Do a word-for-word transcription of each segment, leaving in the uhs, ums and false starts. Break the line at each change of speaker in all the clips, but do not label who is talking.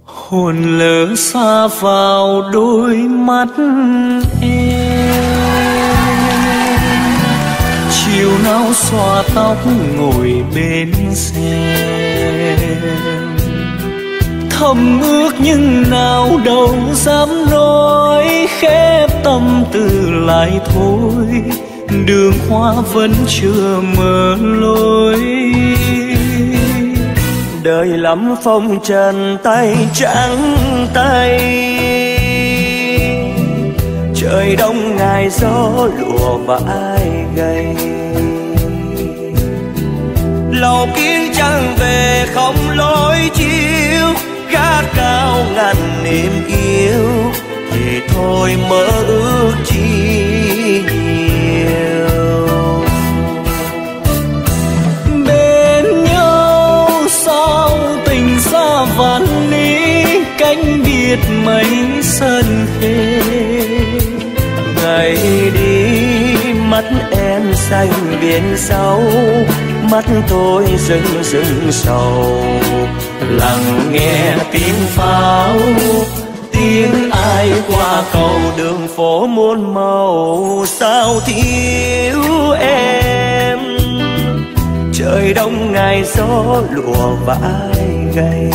Hồn lỡ xa vào đôi mắt em, chiều nào xòa tóc ngồi bên xe. Thầm ước nhưng nào đâu dám nói, khép tâm tư lại thôi, đường hoa vẫn chưa mở lối. Đời lắm phong trần tay trắng tay, trời đông ngày gió lùa vãi gầy. Lầu kiếng trăng về không lối chiếu, gác cao ngàn niềm yêu, thì thôi mơ ước chi nhiều. Bên nhau sao tình xa vạn lý, cánh biệt mấy sân khê. Ngày đi mắt em xanh biển sâu, mắt tôi rưng rưng sầu. Lặng nghe tiếng pháo, tiếng ai qua cầu, đường phố muôn màu sao thiếu em. Trời đông ngày gió lùa vãi gầy,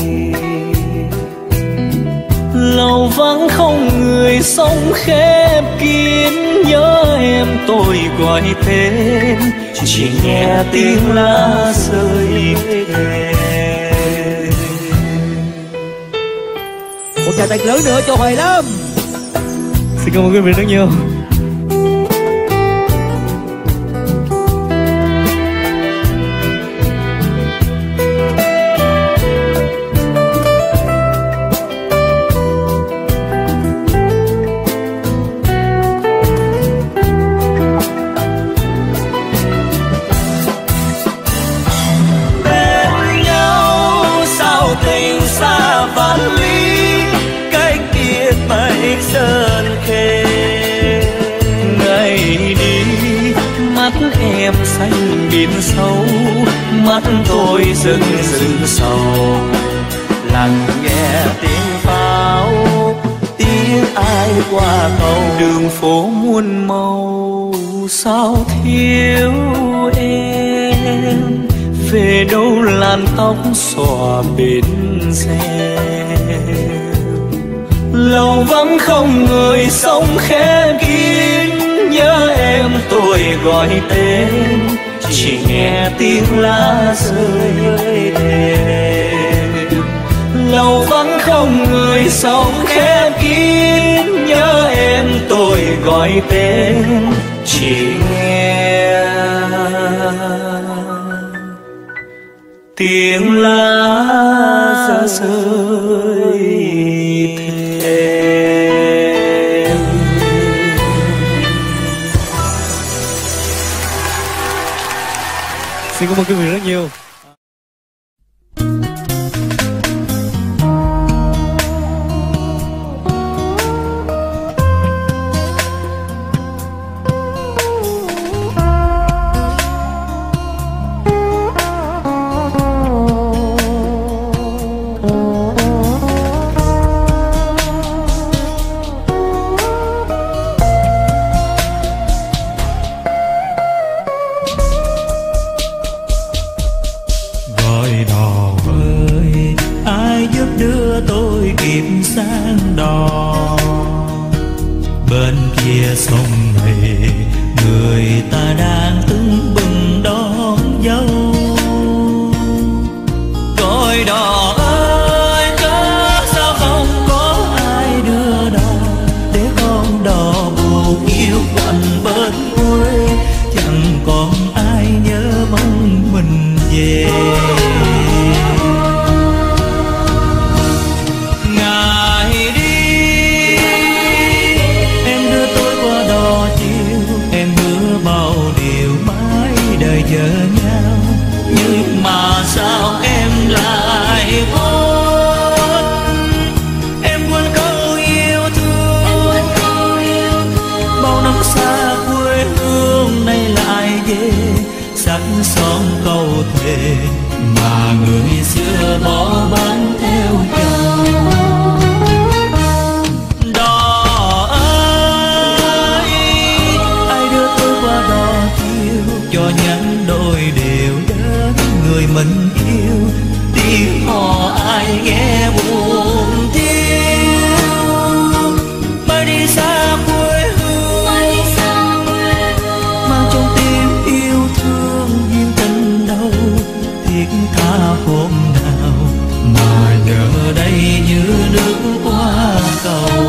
lầu vắng không người sông khép kín. Nhớ em tôi gọi tên, chỉ nghe tiếng lá rơi thề.
Một tràng tay lớn nữa cho Hoài Lâm.
Xin cảm ơn quý vị rất nhiều.
Em xanh biển sâu, mắt tôi rưng rưng sầu. Lặng nghe tiếng pháo, tiếng ai qua cầu, đường phố muôn màu sao thiếu em. Về đâu làn tóc xõa bên xe, lầu vắng không người sông khép kín. Nhớ em tôi gọi tên, chỉ nghe tiếng lá rơi thề. Lầu vắng không người sông khép kín. Nhớ em tôi gọi tên, chỉ nghe tiếng lá rơi thề.
Xin cảm ơn quý vị rất nhiều.
đời chờ nhau, nhưng mà sao em lại lại nghe buồn thiếu. Mai đi xa quê hương, mang trong tim yêu thương duyên tình đâu. Thiết tha hôm nào mà giờ đây như nước qua cầu.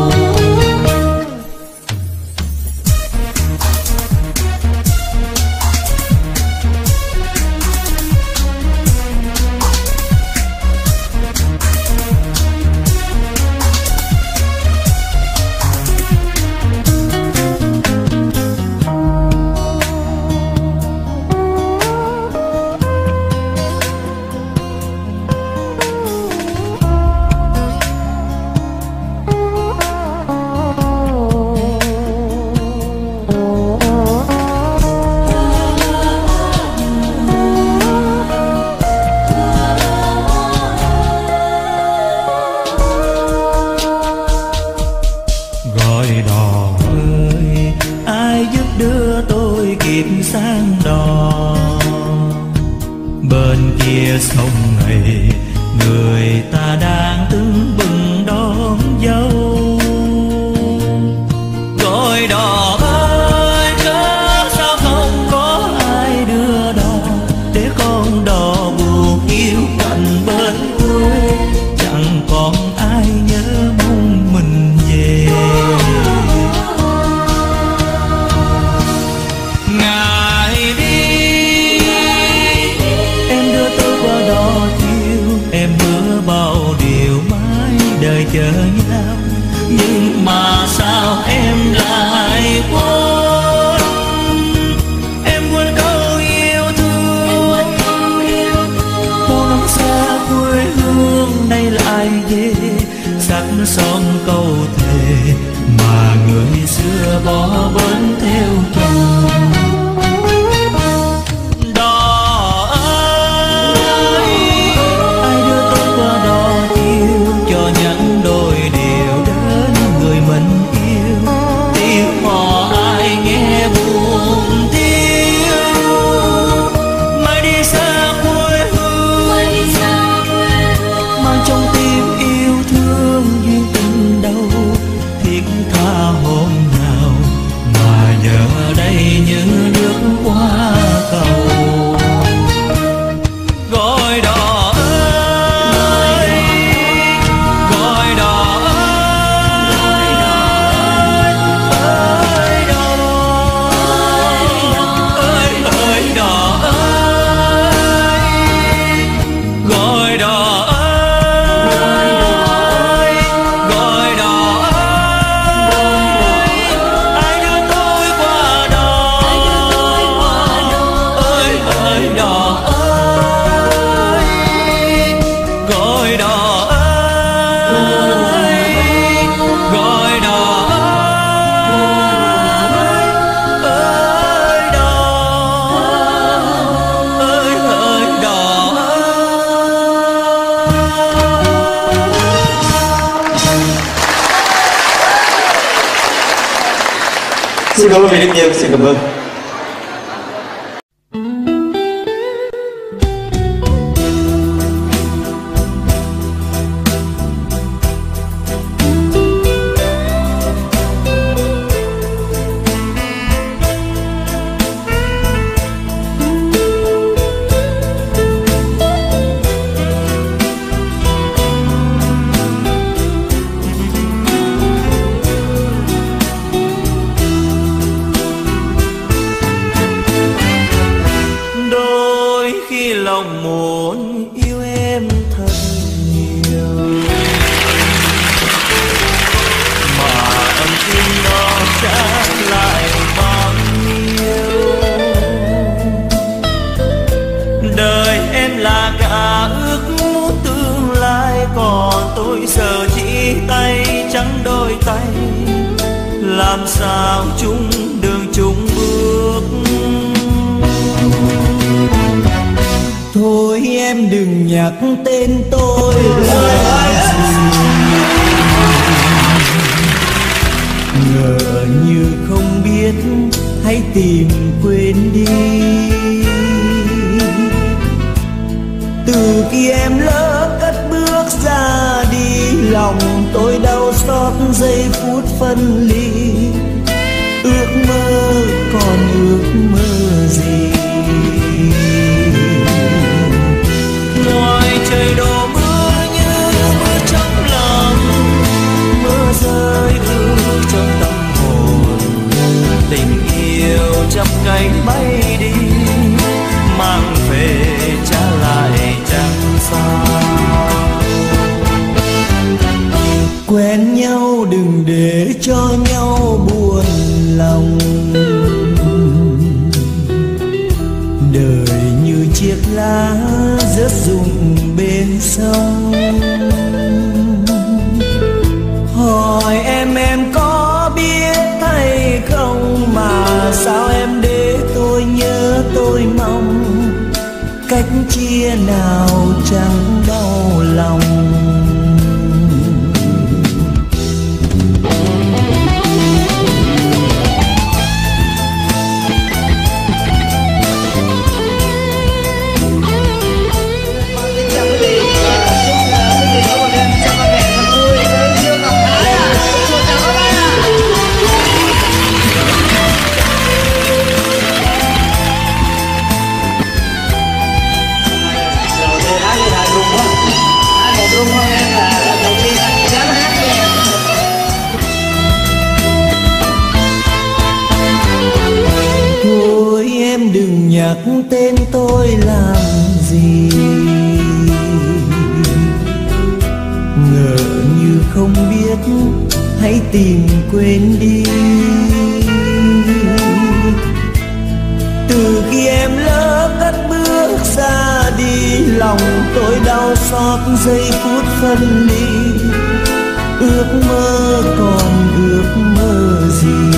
Sang đò bên kia sông này, người ta đang tưng bừng đón dâu. Gọi đò ơi, cớ sao không có ai đưa đò, để con đò buồn yêu cạnh bên quê. Chẳng còn ai nhớ mong mình về. Đời chờ nhau nhưng mà sao em lại quên. Em quên câu yêu thương, bao năm xa quê hương nay lại về. Sắc son câu thề mà người xưa bỏ bến theo chồng.
Xin cảm ơn vị rất nhiều, xin cảm ơn.
Lòng muốn yêu em thật nhiều mà âm tim nó trả lại bao nhiêu. Đời em là cả ước muốn tương lai, còn tôi giờ chỉ tay trắng đôi tay. Làm sao chung đường chung bước.
Thôi em đừng nhắc tên tôi làm gì, ngờ như không biết, hãy tìm quên đi. Từ khi em lỡ cất bước lòng tôi đau xót giây phút phân ly. Ước mơ còn ước mơ gì?
Ngoài trời đổ mưa như mưa trong lòng, mưa rơi ướt trong tâm hồn. Tình yêu chắp cánh bay đi, mang về trả lại chẳng sao.
Quen nhau đừng để cho nhau buồn lòng. Đời như chiếc lá rớt rụng bên sông. Hỏi em em có biết hay không, mà sao em để tôi nhớ tôi mong. Cách chia nào chẳng đau lòng. Đừng nhắc tên tôi làm gì, ngỡ như không biết hãy tìm quên đi. Từ khi em lỡ cất bước ra đi, lòng tôi đau xót giây phút phân ly. Ước mơ còn ước mơ gì?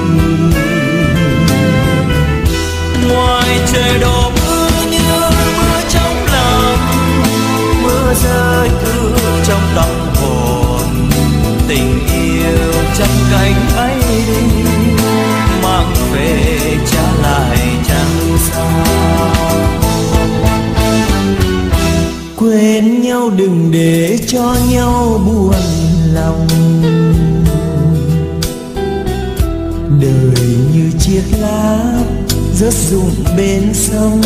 Ngoài trời đổ mưa như mưa trong lòng, mưa rơi ướt trong tâm hồn. Tình yêu chắp cánh ấy đi, mang về trả lại chẳng sao.
Quên nhau đừng để cho nhau buồn lòng. Đời như chiếc lá rớt rụng bên sông.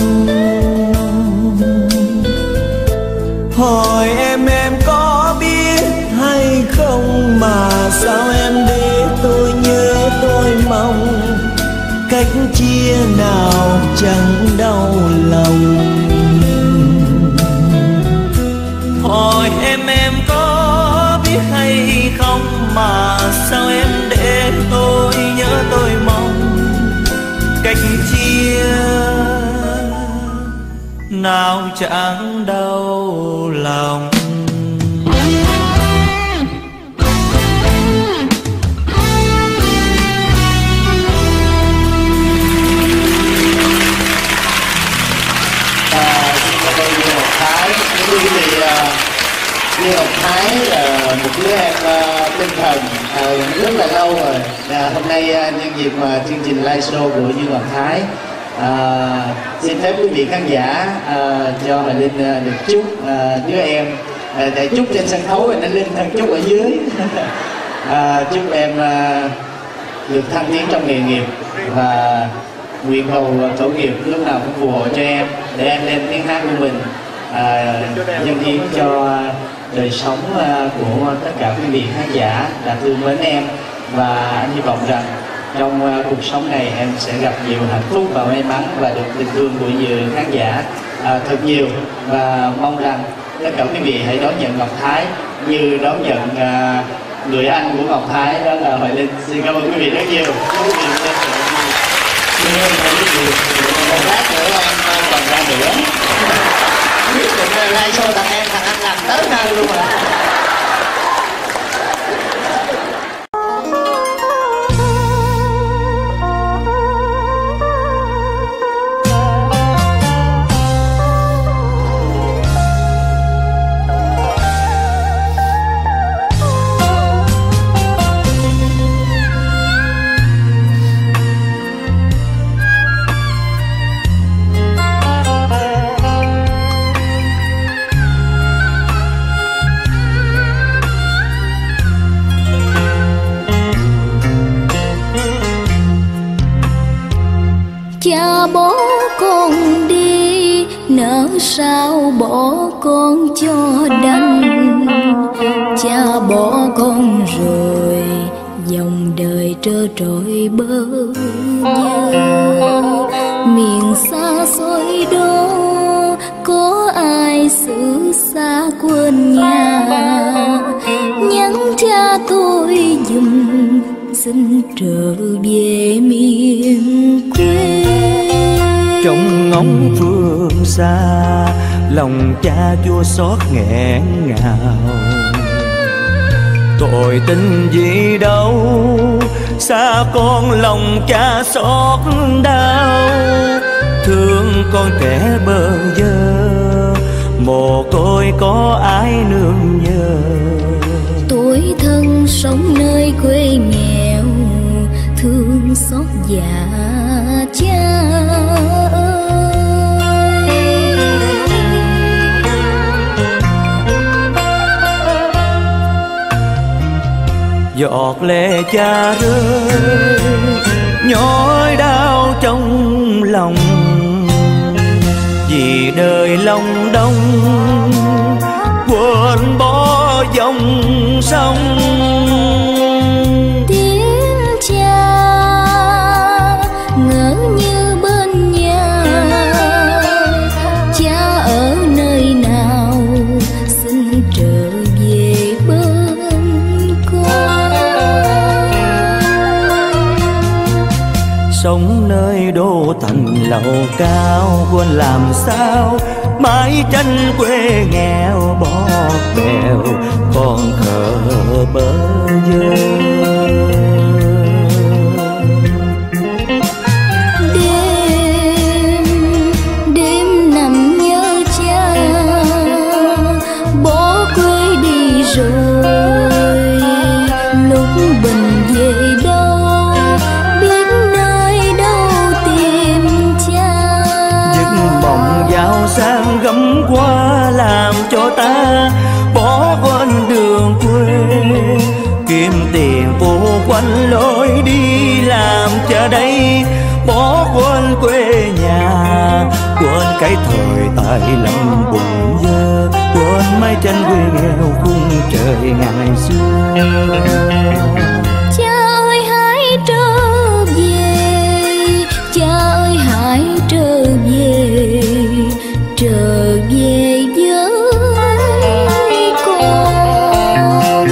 Hỏi em em có biết hay không, mà sao em để tôi nhớ tôi mong. Cách chia nào chẳng đau lòng.
Hỏi em em có biết hay không, mà sao em để tôi nhớ tôi mong. Cách chia nào chẳng đau lòng.
Duy Ngọc Thái là một đứa em uh, tinh thần uh, rất là lâu rồi. Uh, hôm nay uh, nhân dịp mà chương trình live show của Duy Ngọc Thái, uh, xin phép quý vị khán giả uh, cho Hoài Linh uh, được chúc uh, đứa em uh, để chúc trên sân khấu, rồi nó Linh thân chúc ở dưới. uh, chúc em uh, được thăng tiến trong nghề nghiệp và nguyện cầu tổ nghiệp lúc nào cũng phù hộ cho em để em lên tiếng hát của mình. À, dâng hiến cho đời sống uh, của tất cả quý vị khán giả đã thương mến em, và anh hy vọng rằng trong uh, cuộc sống này em sẽ gặp nhiều hạnh phúc và may mắn và được tình thương của nhiều khán giả uh, thật nhiều, và mong rằng tất cả quý vị hãy đón nhận Ngọc Thái như đón nhận uh, người anh của Ngọc Thái, đó là Hoài Linh. Xin cảm ơn quý vị rất nhiều. Một lát nữa em còn ra nữa. Quyết định live show thằng em, thằng anh làm tới nơi luôn rồi.
sao bỏ con cho đành, cha bỏ con rồi dòng đời trơ trọi bơ vơ. Miền xa xôi đó có ai xứ xa quên nhà, nhắn cha tôi giùm xin trở về miền quê.
Trong ngóng phương xa, lòng cha chua xót nghẹn ngào. Tội tình gì đâu, xa con lòng cha xót đau. Thương con trẻ bơ vơ, mồ côi có ai nương nhờ.
Tuổi thân sống nơi quê nghèo, thương xót dạ cha ơi.
Giọt lệ cha rơi, nhói đau trong lòng. Vì đời lòng đông, quên bỏ dòng sông.
Tiếng cha ngỡ như bên nhà, cha ở nơi nào xin trở về bên con.
Sống nơi đô thành lầu cao, quên làm sao mái tranh quê nghèo bó bèo, còn khờ bơ vơ.
Đêm đêm nằm nhớ cha, bỏ quê đi rồi, lúc bình về đâu biết nơi đâu tìm cha.
Giấc mộng giàu sang gấm qua làm cho ta bỏ quên đường quê. Kiếm tiền vô quanh lối đi làm cha đây, bỏ quên quê nhà. Quên cái thời tại lâm bụng dơ, quên mái tranh quê nghèo khung trời ngày xưa.
Cha ơi hãy trở về, cha ơi hãy trở về, trở về với con.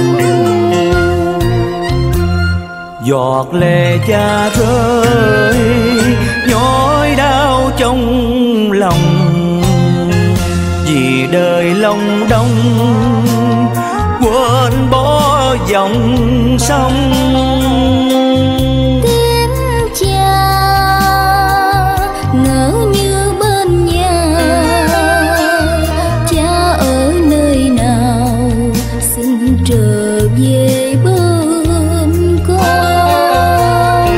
Giọt lệ cha rơi, nhói đau trong lòng. Vì đời lòng đông, quên bỏ dòng sông.
Tiếng cha ngỡ như bên nhà, cha ở nơi nào xin trở về bên con.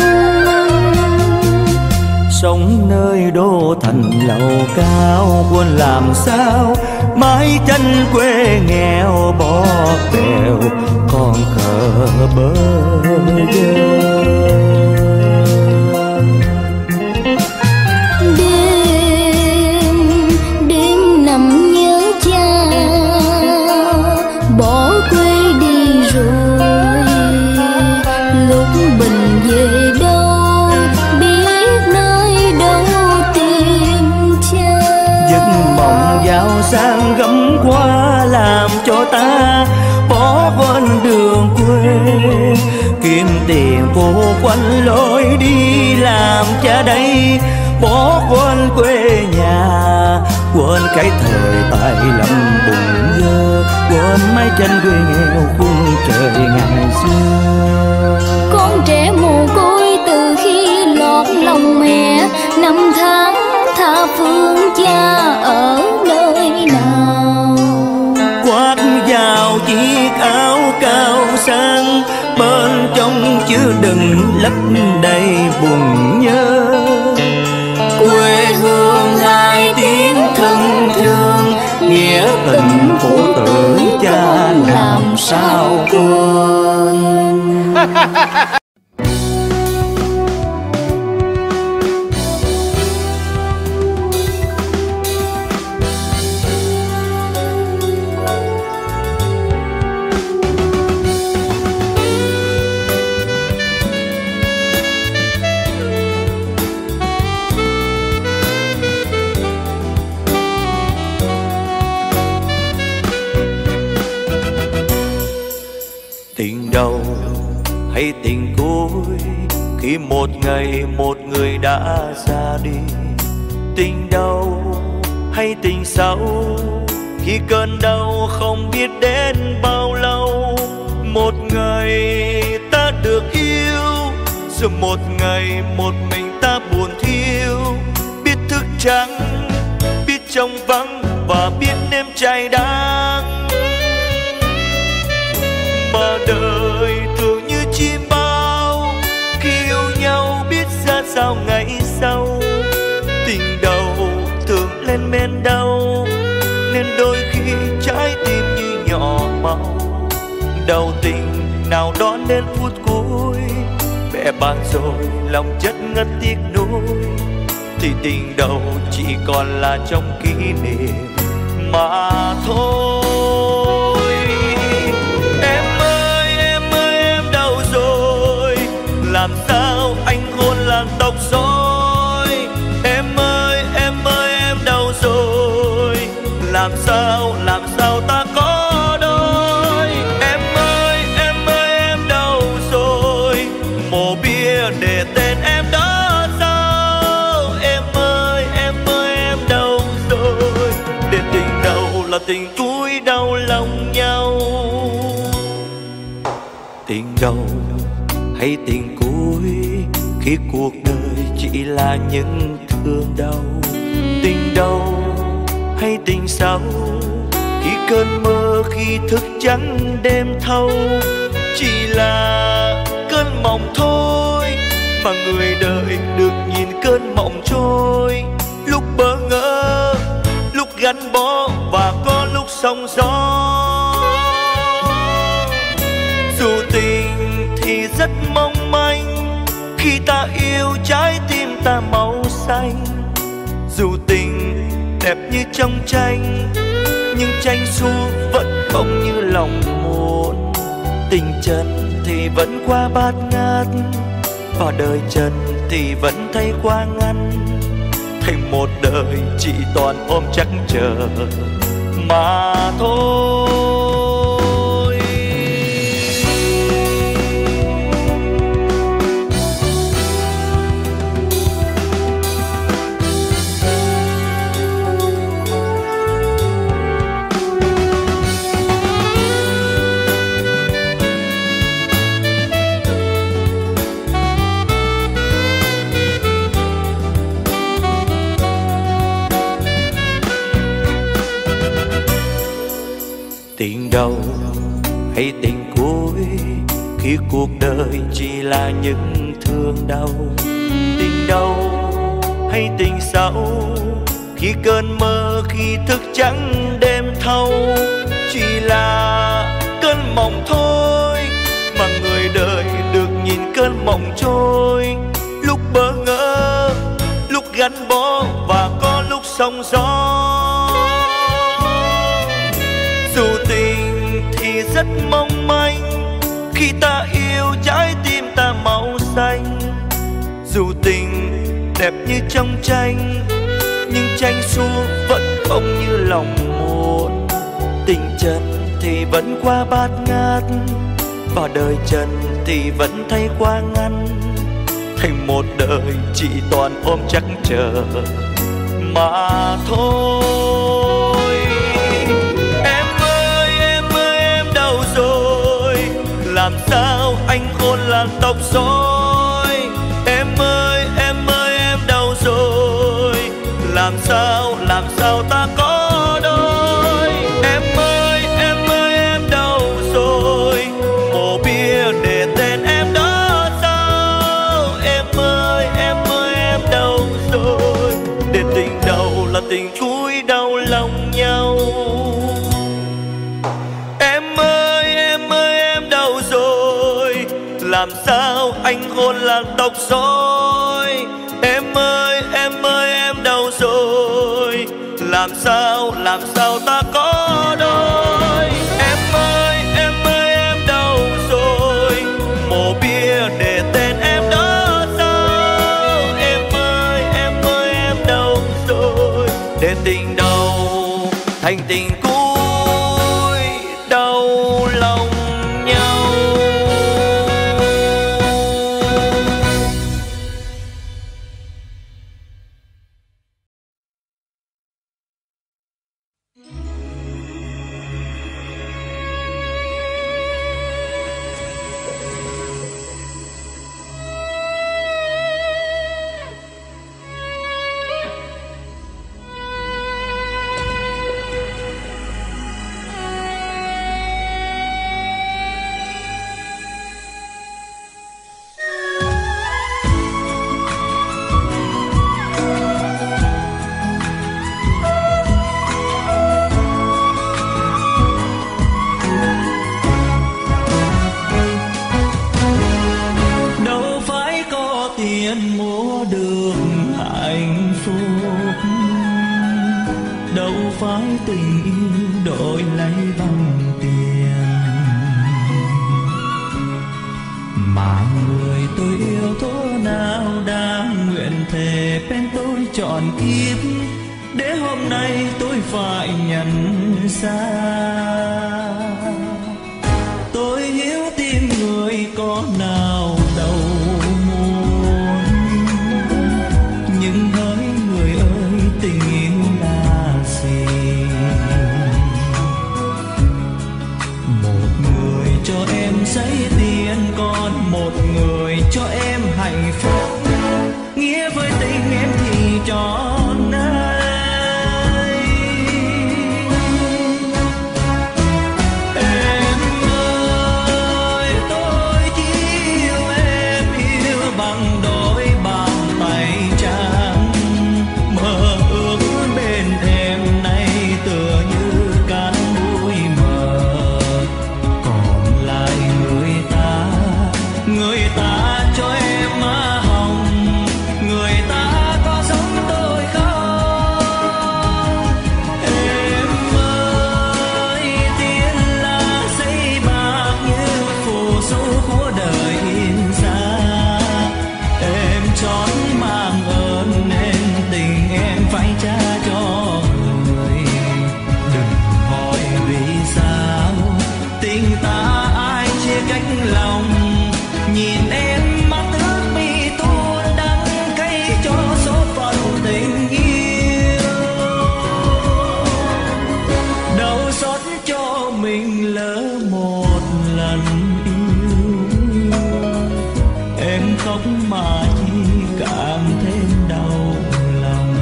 Sống nơi đô thành lầu cao, quên làm sao mái tranh quê nghèo bó bèo, còn khờ bơ vơ.
Đêm đêm nằm nhớ cha, bỏ quê đi rồi, lúc bình về đâu biết nơi đâu tìm cha.
Giấc mộng giàu sang gấm qua làm cho ta bỏ quên đường quê. Kiếm tiền vô quanh lối đi làm cha đây, bỏ quên quê nhà. Quên cái thời tại lâm bụng dơ, quên mái tranh quê nghèo khung trời ngày xưa.
Con trẻ mồ côi từ khi lọt lòng mẹ, năm tháng tha phương cha ở nơi nào.
Quát vào chiếc áo cao sang, bên trong chứa đựng lấp đầy buồn nhớ. Quê hương hai tiếng thân thương, nghĩa tình phụ tử cha làm sao quên. hay tình cuối khi một ngày một người đã ra đi? Tình đau hay tình xấu khi cơn đau không biết đến bao lâu? Một ngày ta được yêu, rồi một ngày một mình ta buồn thiêu. Biết thức trắng, biết trông vắng và biết nếm cay đắng. Mà đời thường như chim bao, khi yêu nhau biết ra sao ngày sau. Tình đầu thường lên men đau, nên đôi khi trái tim như nhỏ máu. Đầu tình nào đón đến phút cuối, bẽ bàng rồi lòng chất ngất tiếc nuối. Thì tình đầu chỉ còn là trong kỷ niệm mà thôi. Em ơi, em ơi, em đâu rồi? Làm sao anh hôn làn tóc rối? Em ơi, em ơi, em đâu rồi? Làm sao, làm sao ta có đôi? Em ơi, em ơi, em đâu rồi? Mộ bia để tên em đó sao? Em ơi, em ơi, em đâu rồi? Để tình đầu là tình cuối đau lòng nhau. Tình đầu hay tình cuối khi cuộc đời chỉ là những thương đau? Tình đầu hay tình xấu khi cơn mơ, khi thức trắng đêm thâu? Chỉ là cơn mộng thôi, mà người đời được nhìn cơn mộng trôi. Lúc bỡ ngỡ, lúc gắn bó và có lúc sóng gió. Dù tình thì rất mong manh, khi ta yêu trái tim ta màu xanh. Dù tình đẹp như trong tranh, nhưng tranh suốt vẫn không như lòng muốn. Tình trần thì vẫn qua bát ngát, và đời trần thì vẫn thay qua ngăn. Thành một đời chỉ toàn ôm chắc chờ mà thôi. Tình đầu hay tình cuối khi cuộc đời chỉ là những thương đau? Tình đầu hay tình xấu khi cơn mơ, khi thức trắng đêm thâu? Chỉ là cơn mộng thôi, mà người đời được nhìn cơn mộng trôi. Lúc bỡ ngỡ, lúc gắn bó và có lúc sóng gió. Dù tình thì rất mong manh, khi ta yêu trái tim ta màu xanh. Dù tình đẹp như trong tranh, nhưng tranh suốt vẫn không như lòng muốn. Tình trần thì vẫn qua bát ngát, và đời trần thì vẫn thay qua ngăn. Thành một đời chỉ toàn ôm chắc chờ mà thôi. Em ơi, em ơi, em đâu rồi? Làm sao anh hôn làn tóc rối? Em ơi, em ơi, em đâu rồi? Làm sao, làm sao ta có đôi? Em ơi, em ơi, em đâu rồi? Mộ bia để tên em đó sao? Em ơi, em ơi, em đâu rồi? Để tình đầu là tình cuối đau lòng nhau. Em ơi, em ơi, em đâu rồi? Làm sao anh hôn làn tóc rối? Em ơi, em ơi, em đâu rồi? Làm sao, làm sao ta có đôi? Em ơi, em ơi, em đâu rồi? Mộ bia để tên em đó sao? Em ơi, em ơi, em đâu rồi? Để tình đầu thành tình cuối đau lòng nhau.
tình yêu đổi lấy bằng tiền. Mà người tôi yêu thuở nào đang nguyện thề bên tôi trọn kiếp, để hôm nay tôi phải nhận ra. Tôi hiểu tim người có nào đâu muốn, nhưng hỡi người ơi tình yêu là gì? Một người cho em giấy tiền, còn một người cho em hạnh phúc. Nghĩa với tình em thì trọn ai. Em ơi tôi chỉ yêu em, yêu bằng đôi bàn tay trắng. Mơ ước bên em nay tựa như cánh bụi mờ. Còn lại người ta, người ta cho em má hồng, người ta có giống tôi không? Em ơi tiền là giấy bạc như phù du của đời in ra. Em chót mang ơn nên tình em phải trả cho người. Đừng hỏi vì sao tình ta ai chia cách lòng. Nhìn em mắt ước mi tuôn đắng cay cho số phận tình yêu. Đau xót cho mình lỡ một lần yêu. Em khóc mà chỉ càng thêm đau lòng.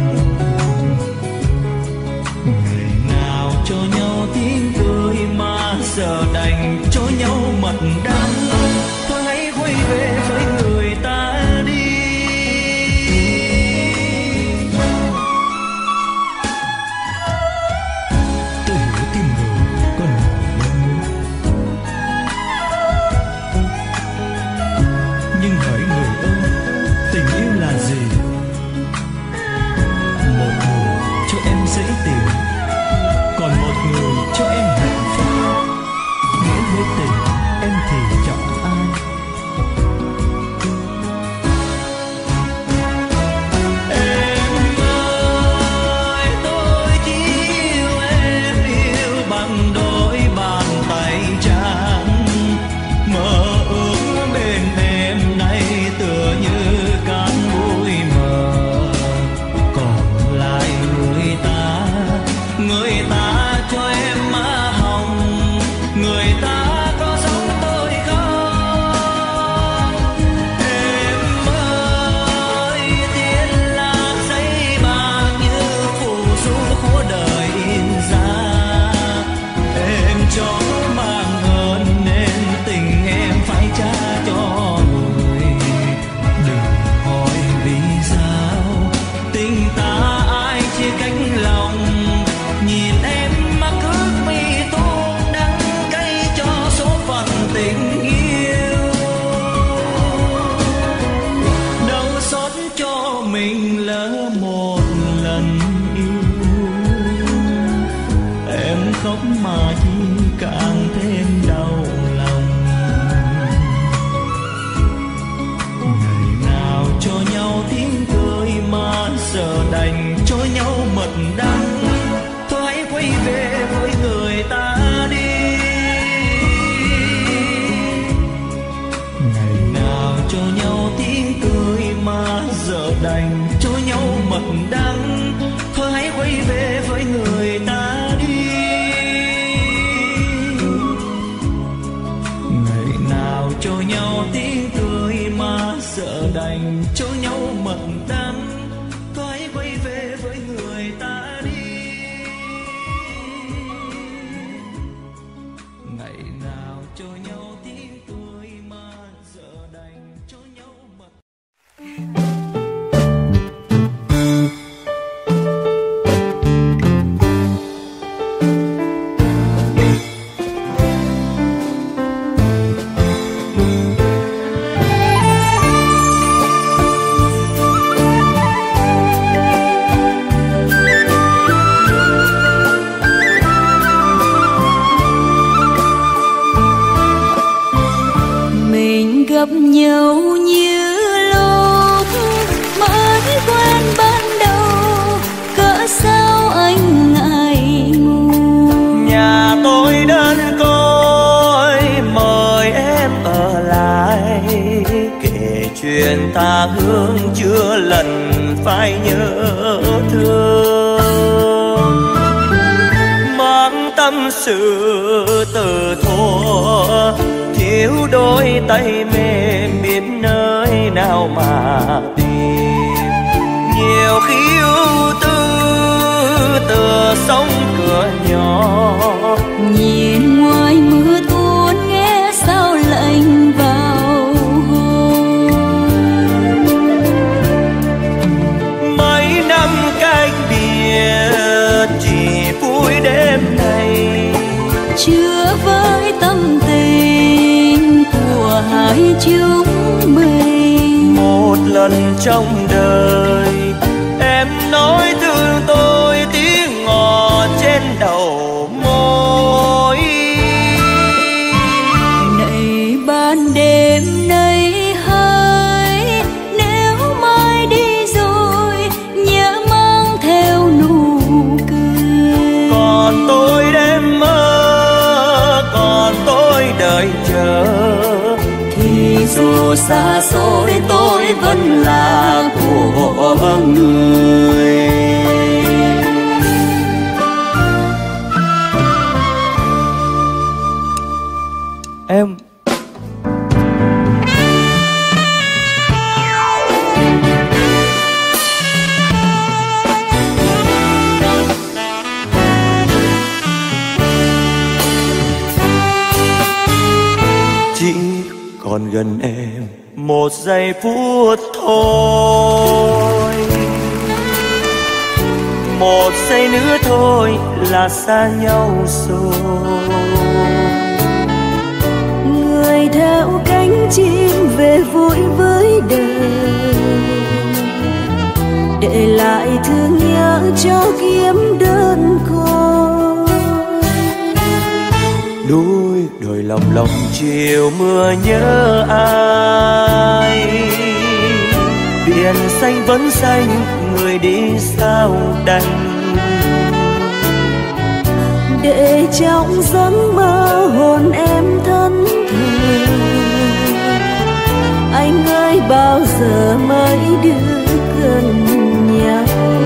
Ngày nào cho nhau tiếng cười mà giờ đành cho nhau mật đắng. Thôi hãy quay về với người ta đi. Tôi hiểu tim người có nỗi nhớ, nhưng hỡi người ơi tình yêu là gì? Một người cho em giấy tiền, còn một người cho em hạnh phúc. Nghĩa với tình em thì chọn ai? Em ơi tôi chỉ yêu em, yêu bằng đôi bàn tay trắng. Mơ ước bên em nay tựa như cánh bụi mờ. Còn lại người ta, người ta cho em má hồng, người ta có giống tôi không? Em ơi tiền là giấy bạc như phù du của đời in ra. Em cho mang ơn nên tình em phải trả cho người. Đừng hỏi vì sao tình ta ai chia cách lòng. Nhìn em mắt ước mi tuôn đắng cay cho số phận tình yêu. Đau xót cho mình lỡ một lần yêu. Em khóc mà chỉ càng thêm đau lòng. Ngày nào cho nhau tiếng cười mà giờ đành cho nhau mật đắng. Thôi hãy quay về với người ta đi. Ngày nào cho nhau tiếng cười mà giờ đành cho nhau mật đắng. Thôi hãy quay về với người ta đi.
gặp nhau như lúc mới quen ban đầu, cỡ sao anh ngại ngùng.
Nhà tôi đơn côi mời em ở lại, kể chuyện ta hương chưa lần phải nhớ thương. Mang tâm sự từ thuở, thiếu đôi tay mềm biết nơi nào mà tìm. Nhiều khi ưu tư tựa sông cửa nhỏ,
nhìn ngoài mưa tuôn nghe sao lạnh vào hồn.
Mấy năm cách biệt chỉ vui đêm này,
chưa với tâm tình của hai chúng mình.
một lần trong đời em nói thương tôi tiếng ngọt trên đầu môi.
Này ban đêm nay hỡi, nếu mai đi rồi nhớ mang theo nụ cười.
Còn tôi đêm mơ, còn tôi đợi chờ,
Thì dù xa xôi tôi vẫn là của người.
Em
chỉ còn gần em một giây phút thôi, một giây nữa thôi là xa nhau rồi.
Người theo cánh chim về vui với đời, để lại thương nhớ cho kiếm đơn côi.
Đôi đời lòng lòng chiều mưa nhớ ai, biển xanh vẫn xanh người đi sao đành.
Để trong giấc mơ hồn em thân thờ, anh ơi bao giờ mới được gần nhau.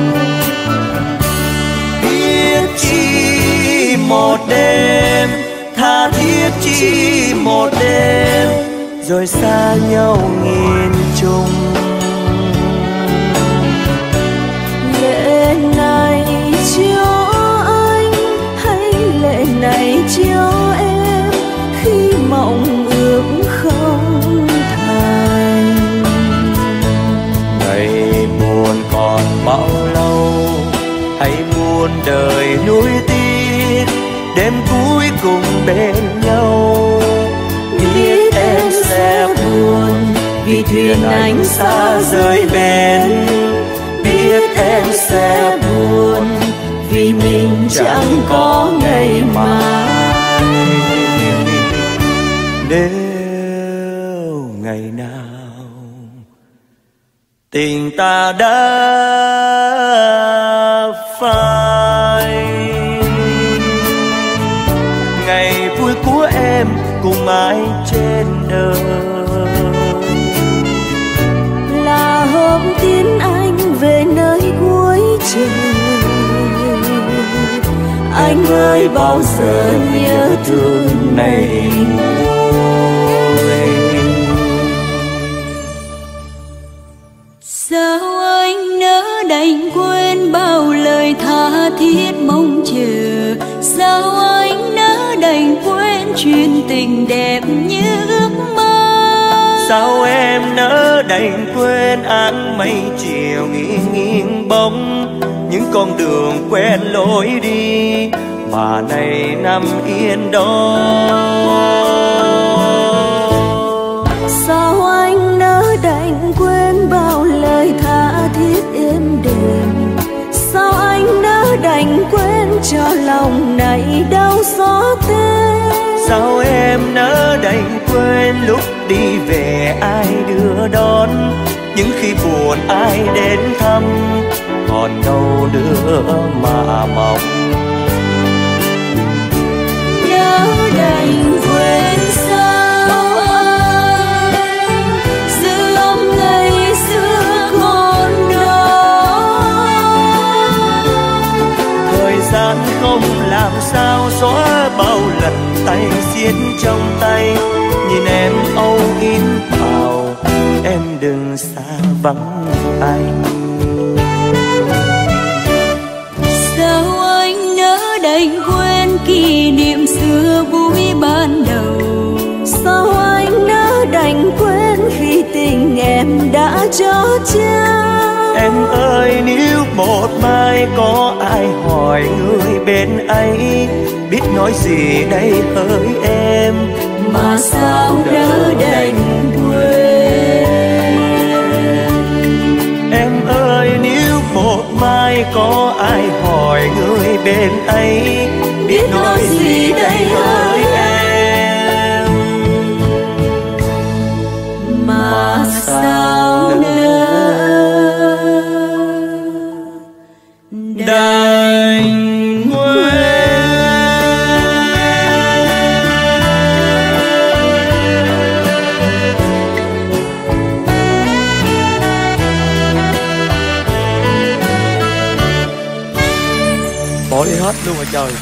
Biết chi một đêm, tha thiết chi một đêm, rồi xa nhau nghìn trùng.
Lệ này cho anh hay lệ này cho em, khi mộng ước không thành.
Ngày buồn còn bao lâu, hãy muôn đời nuối tiếc, đêm cuối cùng bên nhau. Biết em sẽ buồn vì thuyền anh xa rời bến, biết em sẽ buồn vì mình chẳng có ngày mai. Nếu ngày nào tình ta đã phai, ngày vui của em cùng ai trên đời,
là hôm tiến anh về nơi cuối trời. Anh ơi bao giờ nhớ thương này nguôi. Sao anh nỡ đành quên bao lời tha thiết mong chờ, sao anh nỡ đành quên chuyện tình đẹp như ước mơ.
Sao em nỡ đành quên áng mây chiều nghiêng nghiêng bóng, những con đường quen lối đi mà này nằm yên đó.
Sao anh nỡ đành quên bao lời tha thiết êm đềm, sao anh nỡ đành quên cho lòng này đau xót thêm.
Sao em nỡ đành quên lúc đi về ai đưa đón, những khi buồn ai đến thăm, còn đâu nữa mà mong.
Nhớ đành quên sao anh, dư âm ngày xưa còn đó.
Thời gian không làm sao xóa bao lần tay xiết trong tay, nhìn em âu yếm vào em đừng xa vắng anh.
Sao anh nỡ đành quên kỷ niệm xưa vui ban đầu?
Sao anh nỡ đành quên khi tình em đã cho trao?
Em ơi nếu một mai có ai hỏi người bên ấy, biết nói gì đây hỡi em,
mà sao nỡ đành quên?
Em ơi nếu một mai có ai hỏi người bên ấy, biết nói gì đây hỡi em,
mà sao nỡ
đành quên.
Bỏ đi hết luôn rồi trời.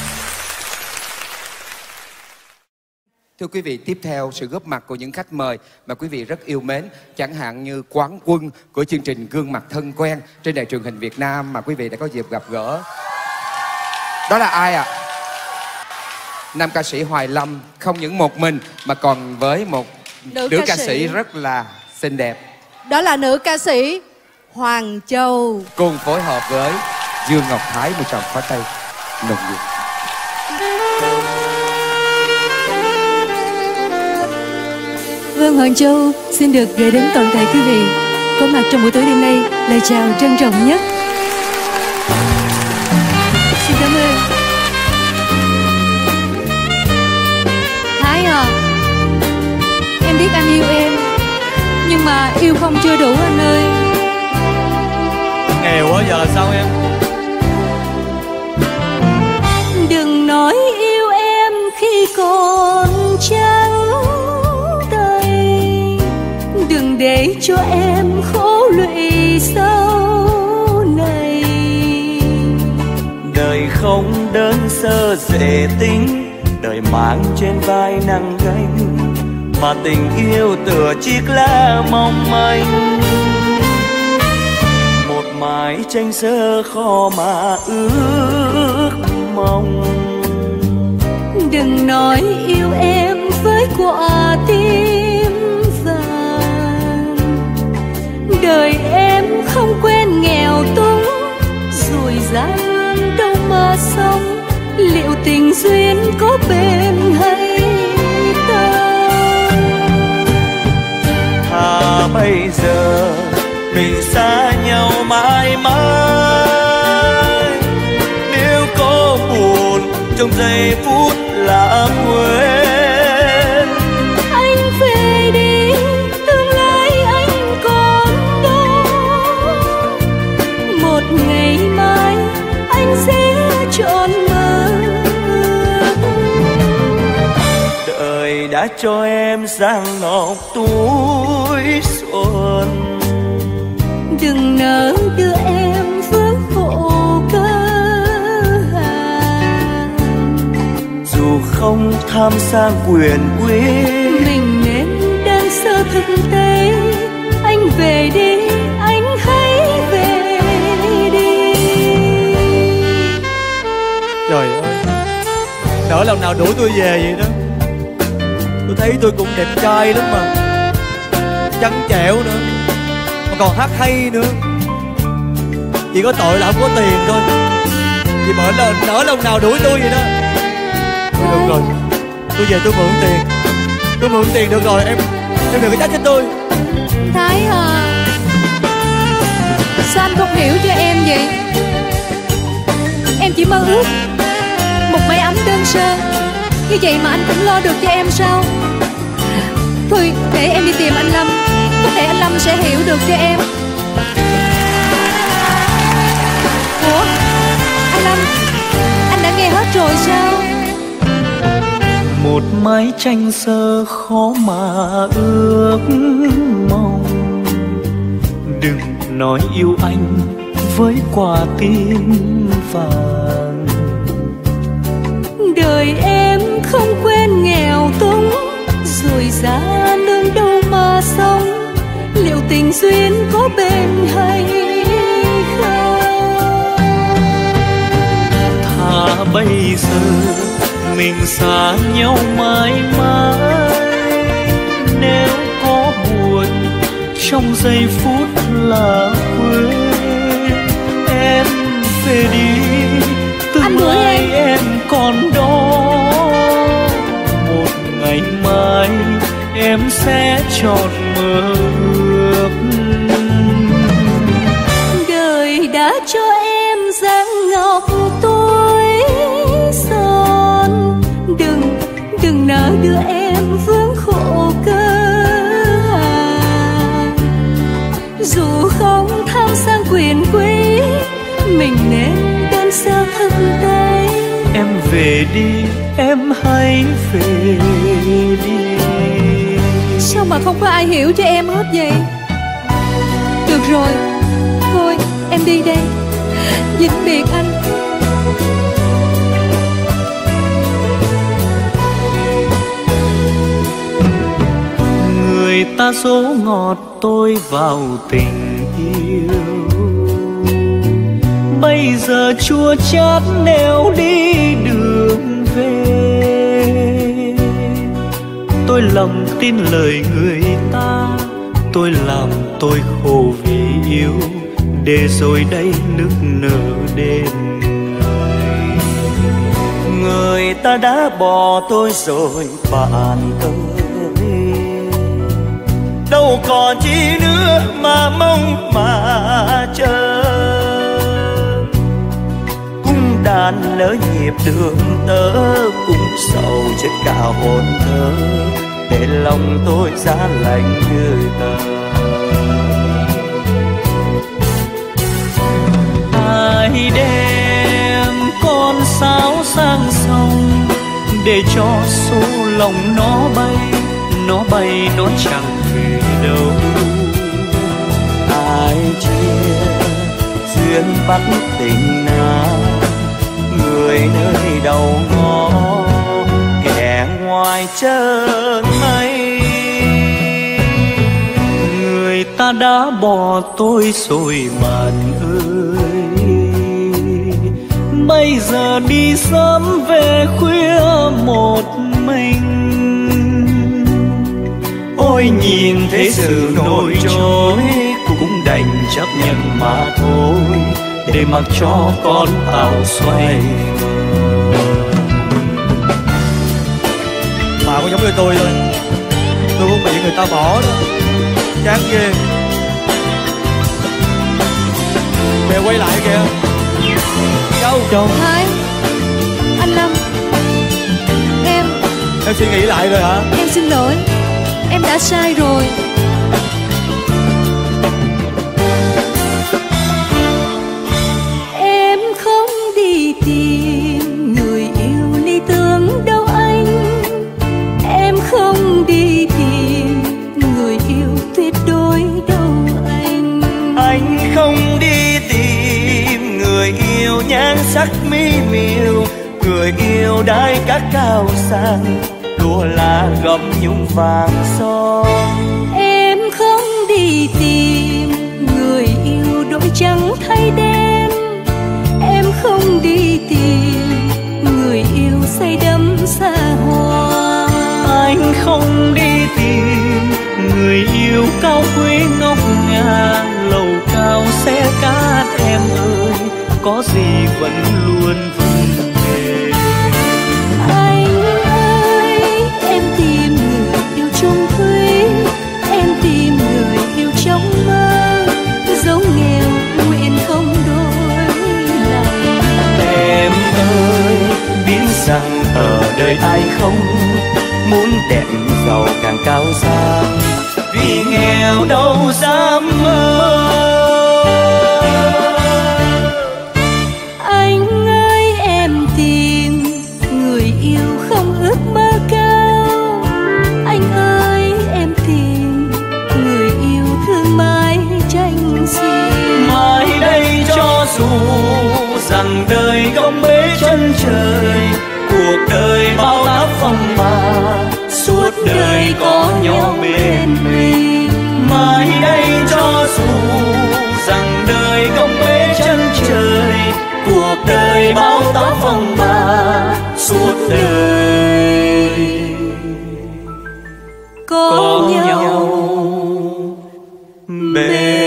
Thưa quý vị, tiếp theo sự góp mặt của những khách mời mà quý vị rất yêu mến, chẳng hạn như quán quân của chương trình Gương Mặt Thân Quen trên đài truyền hình Việt Nam mà quý vị đã có dịp gặp gỡ. Đó là ai ạ? À? Nam ca sĩ Hoài Lâm không những một mình mà còn với một nữ, nữ ca, ca sĩ. sĩ rất là xinh đẹp.
Đó là nữ ca sĩ Hoàng Châu,
cùng phối hợp với Dương Ngọc Thái, một tràng pháo tay nồng nhiệt.
Vâng, Hoàng Châu xin được gửi đến toàn thể quý vị có mặt trong buổi tối đêm nay lời chào trân trọng nhất. Xin cảm ơn. Thái à, em biết anh yêu em, nhưng mà yêu không chưa đủ anh ơi.
Nghèo quá giờ sao em?
Đừng nói yêu em khi còn trắng tay, đừng để cho em khổ lụy sau này.
Đời không đơn sơ dễ tính, đời mang trên vai nặng gánh, mà tình yêu tựa chiếc lá mong manh. Một mái tranh sơ khó mà ước mong.
Đừng nói yêu em với quả tim vàng, đời em không quen nghèo túng, rồi gian đâu mà sống. Liệu tình duyên có bền hay tan?
Thà bây giờ mình xa nhau mãi mãi, nếu có buồn trong giây phút lãng quên.
Anh về đi, tương lai anh còn đó. Một ngày mai anh sẽ trọn mơ.
Đời đã cho em sang nọc túi xuân,
đừng nỡ đưa em vướng khổ cơ hàn.
Dù không tham sang quyền quý,
mình nên đơn sơ thực tế. Anh về đi, anh hãy về đi.
Trời ơi, nỡ lần nào đuổi tôi về vậy đó. Tôi thấy tôi cũng đẹp trai lắm mà, trắng trẻo nữa, mà còn hát hay nữa. Chỉ có tội là không có tiền thôi. Vì bởi là nỡ lần nào đuổi tôi vậy đó. Thôi được rồi, tôi về tôi mượn tiền. Tôi mượn tiền được rồi, em em đừng có trách cho tôi.
Thái à, sao anh không hiểu cho em vậy? Em chỉ mơ ước một mái ấm đơn sơ, như vậy mà anh cũng lo được cho em sao? Thôi để em đi tìm anh Lâm, có thể anh Lâm sẽ hiểu được cho em. Ủa anh Lâm, anh đã nghe hết rồi sao?
Một mái tranh sơ khó mà ước mong, đừng nói yêu anh với quả tim vàng.
Đời em không quên nghèo túng, rồi giá lương đâu mà sống. Liệu tình duyên có bền hay không?
Thà bây giờ mình xa nhau mãi mãi, nếu có buồn trong giây phút là quên. Em về đi, tương lai em còn đó. Một ngày mai em sẽ tròn mơ ước.
Đời đã cho em dáng ngọc tối son, đừng đừng nào đưa em vướng khổ cơ hàng. Dù không tham sang quyền quý, mình nên đơn sơ thân tay.
Em về đi, em hãy về đi.
Sao mà không có ai hiểu cho em hết vậy? Được rồi, thôi em đi đây. Vĩnh biệt anh.
Người ta dỗ ngọt tôi vào tình yêu, bây giờ chua chát nếu đi đường về. Tôi lầm tin lời người ta, tôi làm tôi khổ vì yêu, để rồi đây nức nở đêm ngày.
Người ta đã bỏ tôi rồi bạn ơi, đâu còn chi nữa mà mong mà chờ. Cung đàn lỡ nhịp đường tớ, cũng sầu chết cả hồn thơ, để lòng tôi giá lạnh như tờ.
Ai đem con sáo sang sông, để cho số lòng nó bay, nó bay nó chẳng về đâu.
Ai chia duyên bắt tình nào, người nơi đầu ngõ, kẻ ngoài chân mây.
Người ta đã bỏ tôi rồi bạn ơi, bây giờ đi sớm về khuya một mình.
Ôi nhìn thế sự nổi trôi, cũng đành chấp nhận mà thôi,
để mặc cho con tàu xoay.
Bà cũng giống như tôi thôi, tôi cũng bị người ta bỏ đó, chán ghê. Về quay lại kìa. Châu Châu
Thái, anh Lâm, em
Em suy nghĩ lại rồi hả?
Em xin lỗi, em đã sai rồi.
Em không đi tìm người yêu lý tưởng đâu anh. Em không đi tìm người yêu tuyệt đối đâu anh.
Anh không đi tìm người yêu nhan sắc mỹ miều, người yêu đai các cao sang, đùa là gấm nhung vàng son.
Em không đi tìm người yêu đổi trắng thay đen. Em không đi tìm người yêu say đắm xa hoa.
Anh không đi tìm người yêu cao quý ngọc ngà, lầu cao xe cát em ơi, có gì vẫn luôn vững bền.
Anh ơi, em tìm người yêu chung thủy, em tìm người yêu trong mơ, dấu nghèo nguyện không đổi lòng.
Em ơi, biết rằng ở đời ai không
muốn đẹp giàu càng cao sang, vì nghèo đâu dám mơ.
Anh ơi em tìm người yêu không ước mơ cao, anh ơi em tìm người yêu thương mãi tranh xin.
Mãi đây cho dù rằng đời không bế chân trời, cuộc đời bao tác phong ba, suốt đời có nhau bên mình. Mãi đây cho dù rằng đời không bế chân trời, cuộc đời bao tác phong ba, suốt đời
có, có nhau, nhau
bên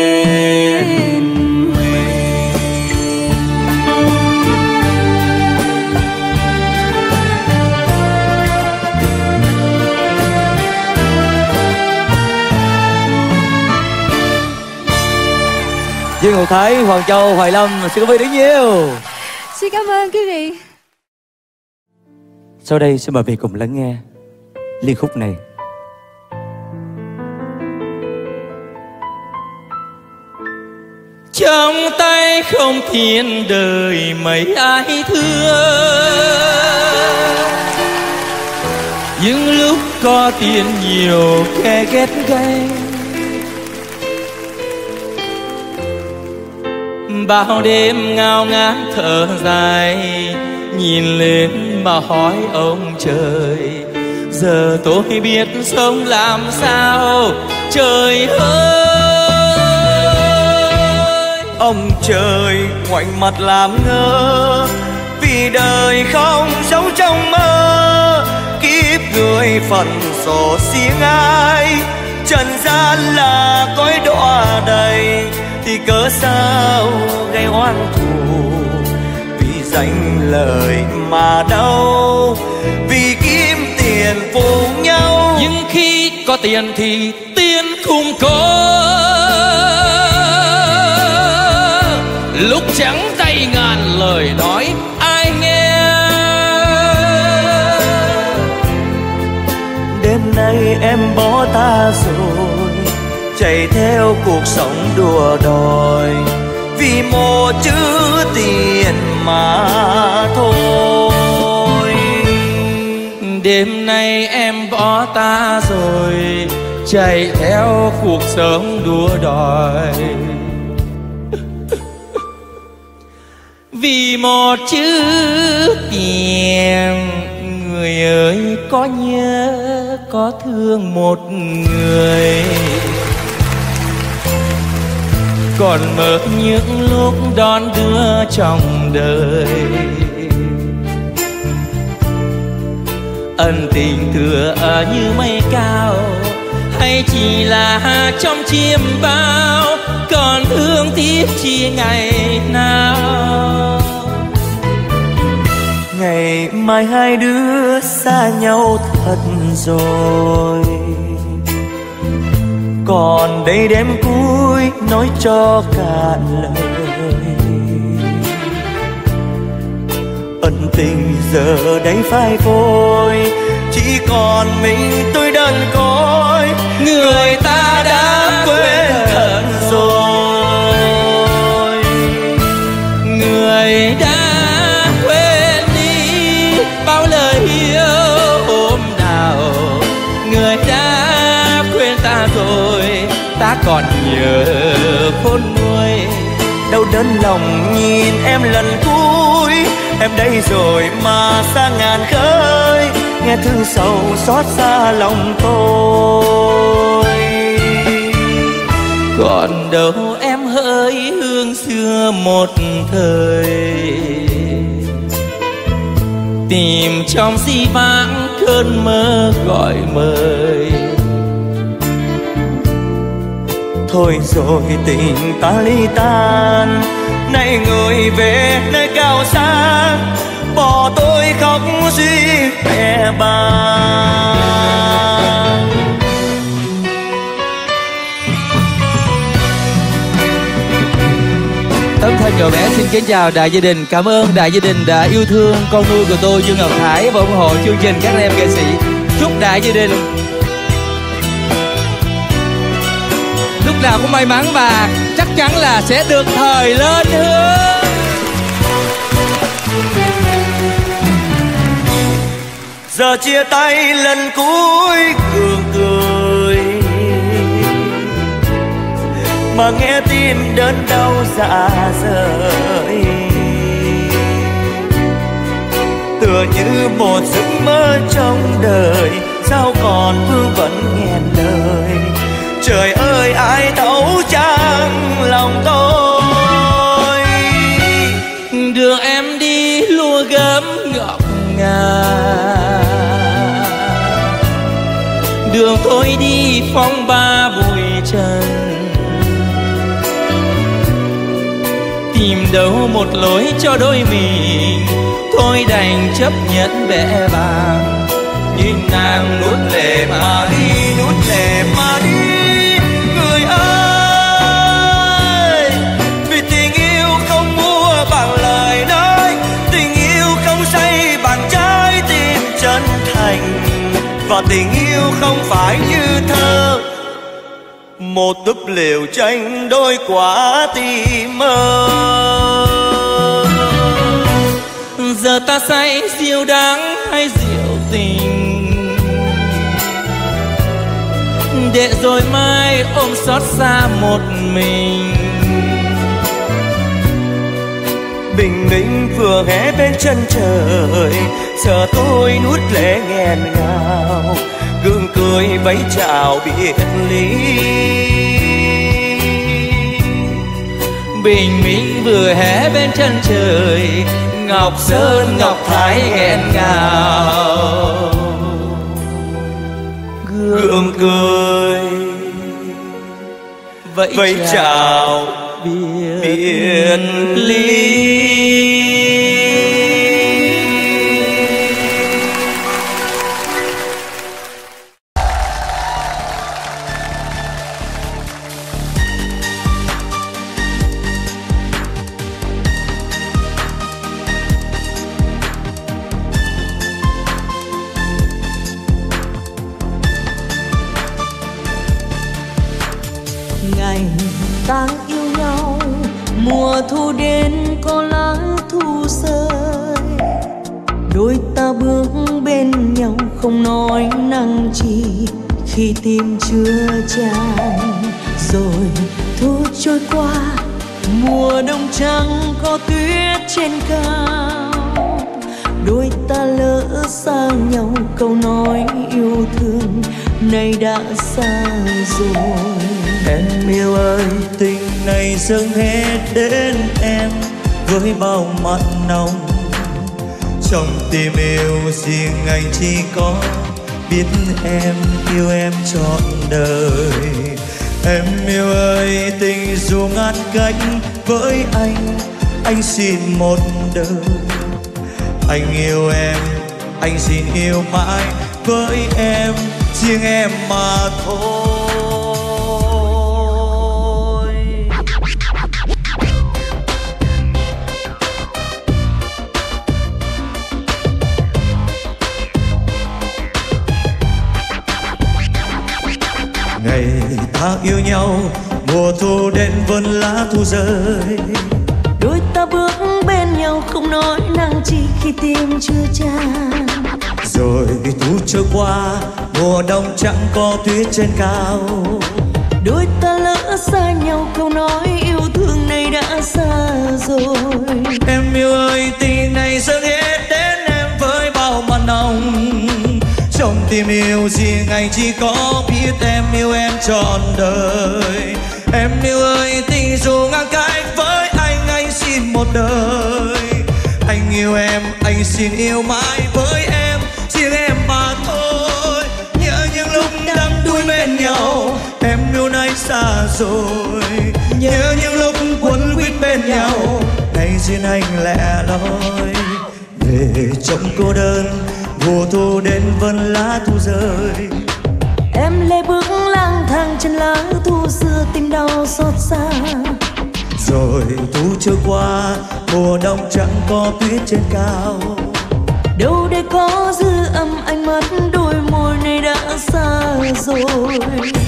mình.
Dương Ngọc Thái, Hoàng Châu, Hoài Lâm, xin quý vị đứng nhiều.
Xin cảm ơn quý vị.
Sau đây xin mời quý vị cùng lắng nghe liên khúc này. Trong tay không thiên đời mấy ai thương, những lúc có tiền nhiều kẻ ghét gay, bao đêm ngao ngán thở dài, nhìn lên mà hỏi ông trời, giờ tôi biết sống làm sao trời ơi. Ông trời ngoảnh mặt làm ngơ, vì đời không sống trong mơ, kiếp người phần sổ riêng ai, trần gian là cõi đọa đầy, thì cớ sao gây oan thù, vì danh lời mà đâu, vì kiếm tiền phụ nhau. Nhưng khi có tiền thì tiền cùng có, lúc trắng tay ngàn lời nói ai nghe. Đêm nay em bỏ ta rồi, chạy theo cuộc sống đùa đòi, vì một chữ tiền mà thôi. Đêm nay em bỏ ta rồi, chạy theo cuộc sống đùa đòi, vì một chữ tiền. Người ơi có nhớ có thương một người, còn mơ những lúc đón đưa trong đời. Ân tình thừa như mây cao, hay chỉ là trong chiêm bao, còn thương tiếc chi ngày nào. Ngày mai hai đứa xa nhau thật rồi, còn đây đêm cuối nói cho cạn lời. Ân tình giờ đây phai phôi, chỉ còn mình tôi đơn côi, người ta đã quên thật rồi. Người đã quên đi bao lời yêu hôm nào, người đã quên ta rồi, ta còn nhớ khôn nguôi. Đau đớn lòng nhìn em lần cuối, em đây rồi mà xa ngàn khơi, nghe thương sầu xót xa lòng tôi. Còn đâu em hỡi hương xưa một thời, tìm trong di vãng cơn mơ gọi mời. Thôi rồi tình ta ly tan, nay người về nơi cao xa, bỏ tôi khóc suy mẹ bàn.
Tấm thân nhỏ bé xin kính chào đại gia đình. Cảm ơn đại gia đình đã yêu thương con nuôi của tôi Dương Ngọc Thái và ủng hộ chương trình các em nghệ sĩ. chúc đại như đây luôn. Lúc nào cũng may mắn và chắc chắn là sẽ được thời lên hương.
Giờ chia tay lần cuối gượng cười, mà nghe tim đớn đau dạ rời. Tựa như một giấc mơ trong đời, sao còn thương vẫn nghẹn lời. Trời ơi ai thấu trang lòng tôi.
Đường em đi lúa gấm ngọc ngà, đường tôi đi phong ba bụi trần. Tìm đâu một lối cho đôi mình, thôi đành chấp nhận bẽ bàng. Nhìn nàng nuốt lệ mà đi, nuốt lệ mà đi. Người ơi, vì tình yêu không mua bằng lời nói, tình yêu không say bằng trái tim chân thành. Và tình yêu không phải như thơ, một túp lều tranh đôi quả tim mơ. Giờ ta say rượu đắng hay rượu tình, để rồi mai ôm xót xa một mình.
Bình minh vừa ghé bên chân trời, giờ tôi nuốt lệ nghẹn ngào, gượng cười vẫy chào biệt ly.
Bình minh vừa hé bên chân trời, ngọc sơn ngọc thái nghẹn ngào,
gượng cười vẫy, vẫy chào biệt, biệt ly.
Ngày ta yêu nhau, mùa thu đến có lá thu rơi, đôi ta bước bên nhau không nói năng chi khi tim chưa tràn. Rồi thu trôi qua, mùa đông trắng có tuyết trên cao, đôi ta lỡ xa nhau, câu nói yêu thương nay đã xa rồi.
Em yêu ơi, tình này dâng hết đến em với bao mặn nồng. Trong tim yêu riêng anh chỉ có biết em, yêu em trọn đời. Em yêu ơi, tình dù ngăn cách với anh, anh xin một đời. Anh yêu em, anh xin yêu mãi với em, riêng em mà thôi. Ngày ta yêu nhau, mùa thu đến vườn lá thu rơi,
đôi ta bước bên nhau không nói năng chi khi tim chưa tràn.
Rồi thu trôi qua, mùa đông chẳng có tuyết trên cao,
đôi ta lỡ xa nhau, câu nói yêu thương này đã xa rồi.
Em yêu ơi, tình này dâng hết đến em với bao mặn nồng. Trong tim yêu riêng anh chỉ có biết em, yêu em trọn đời. Em yêu ơi, tình dù ngang cách với anh, anh xin một đời. Anh yêu em, anh xin yêu mãi với em, riêng em mà thôi. Nhớ những lúc đắm đuối bên nhau, em yêu nay xa rồi. Nhớ những lúc quấn quýt bên nhau, nay riêng anh lẻ loi. Để trong cô đơn, mùa thu đến vườn lá thu rơi,
em lê bước lang thang trên lá thu xưa, tim đau xót xa.
Rồi thu trôi qua, mùa đông chẳng có tuyết trên cao,
đâu để có dư âm anh mất đôi môi rồi.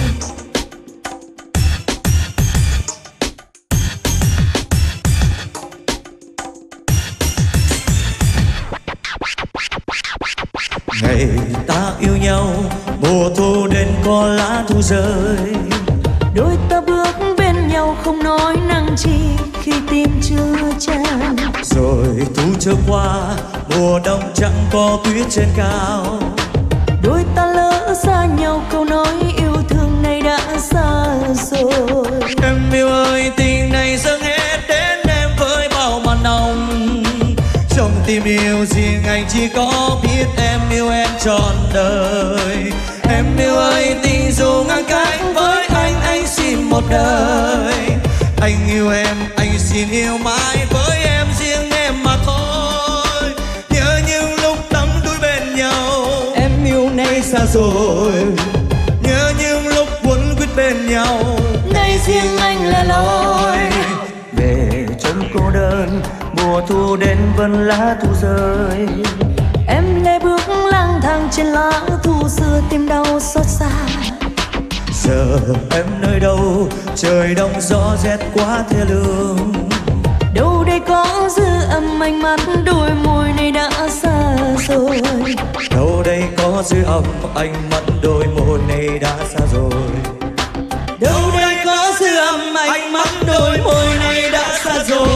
Ngày ta yêu nhau, mùa thu đến có lá thu rơi. Đôi ta bước bên nhau không nói năng chi khi tim chưa chan. Rồi thu trôi qua, mùa đông chẳng có tuyết trên cao. Đôi ta lỡ xa nhau, câu nói yêu thương này đã xa rồi. Em yêu ơi, tình này dâng hết đến em với bao màn nồng. Trong tim yêu riêng anh chỉ có biết em yêu em trọn đời. Em yêu ơi, tình dù ngang cánh với anh, anh xin một đời. Anh yêu em, anh xin yêu mãi với em, riêng em mà thôi. Nhớ những lúc đắm đuối bên nhau, em yêu nay xa rồi. Nhớ những lúc quấn quýt bên nhau, nay riêng anh là lối. Về trong cô đơn, mùa thu đến vẫn lá thu rơi. Em lê bước lang thang trên lá thu xưa, tim đau xót xa. Giờ em nơi đâu, trời đông gió rét quá thê lương. Đâu đây có dư âm ánh mắt, đôi môi này đã xa rồi. Đâu đây có dư âm ánh mắt, đôi môi này đã xa rồi. Đâu đây có dư âm ánh mắt, đôi môi này đã xa rồi.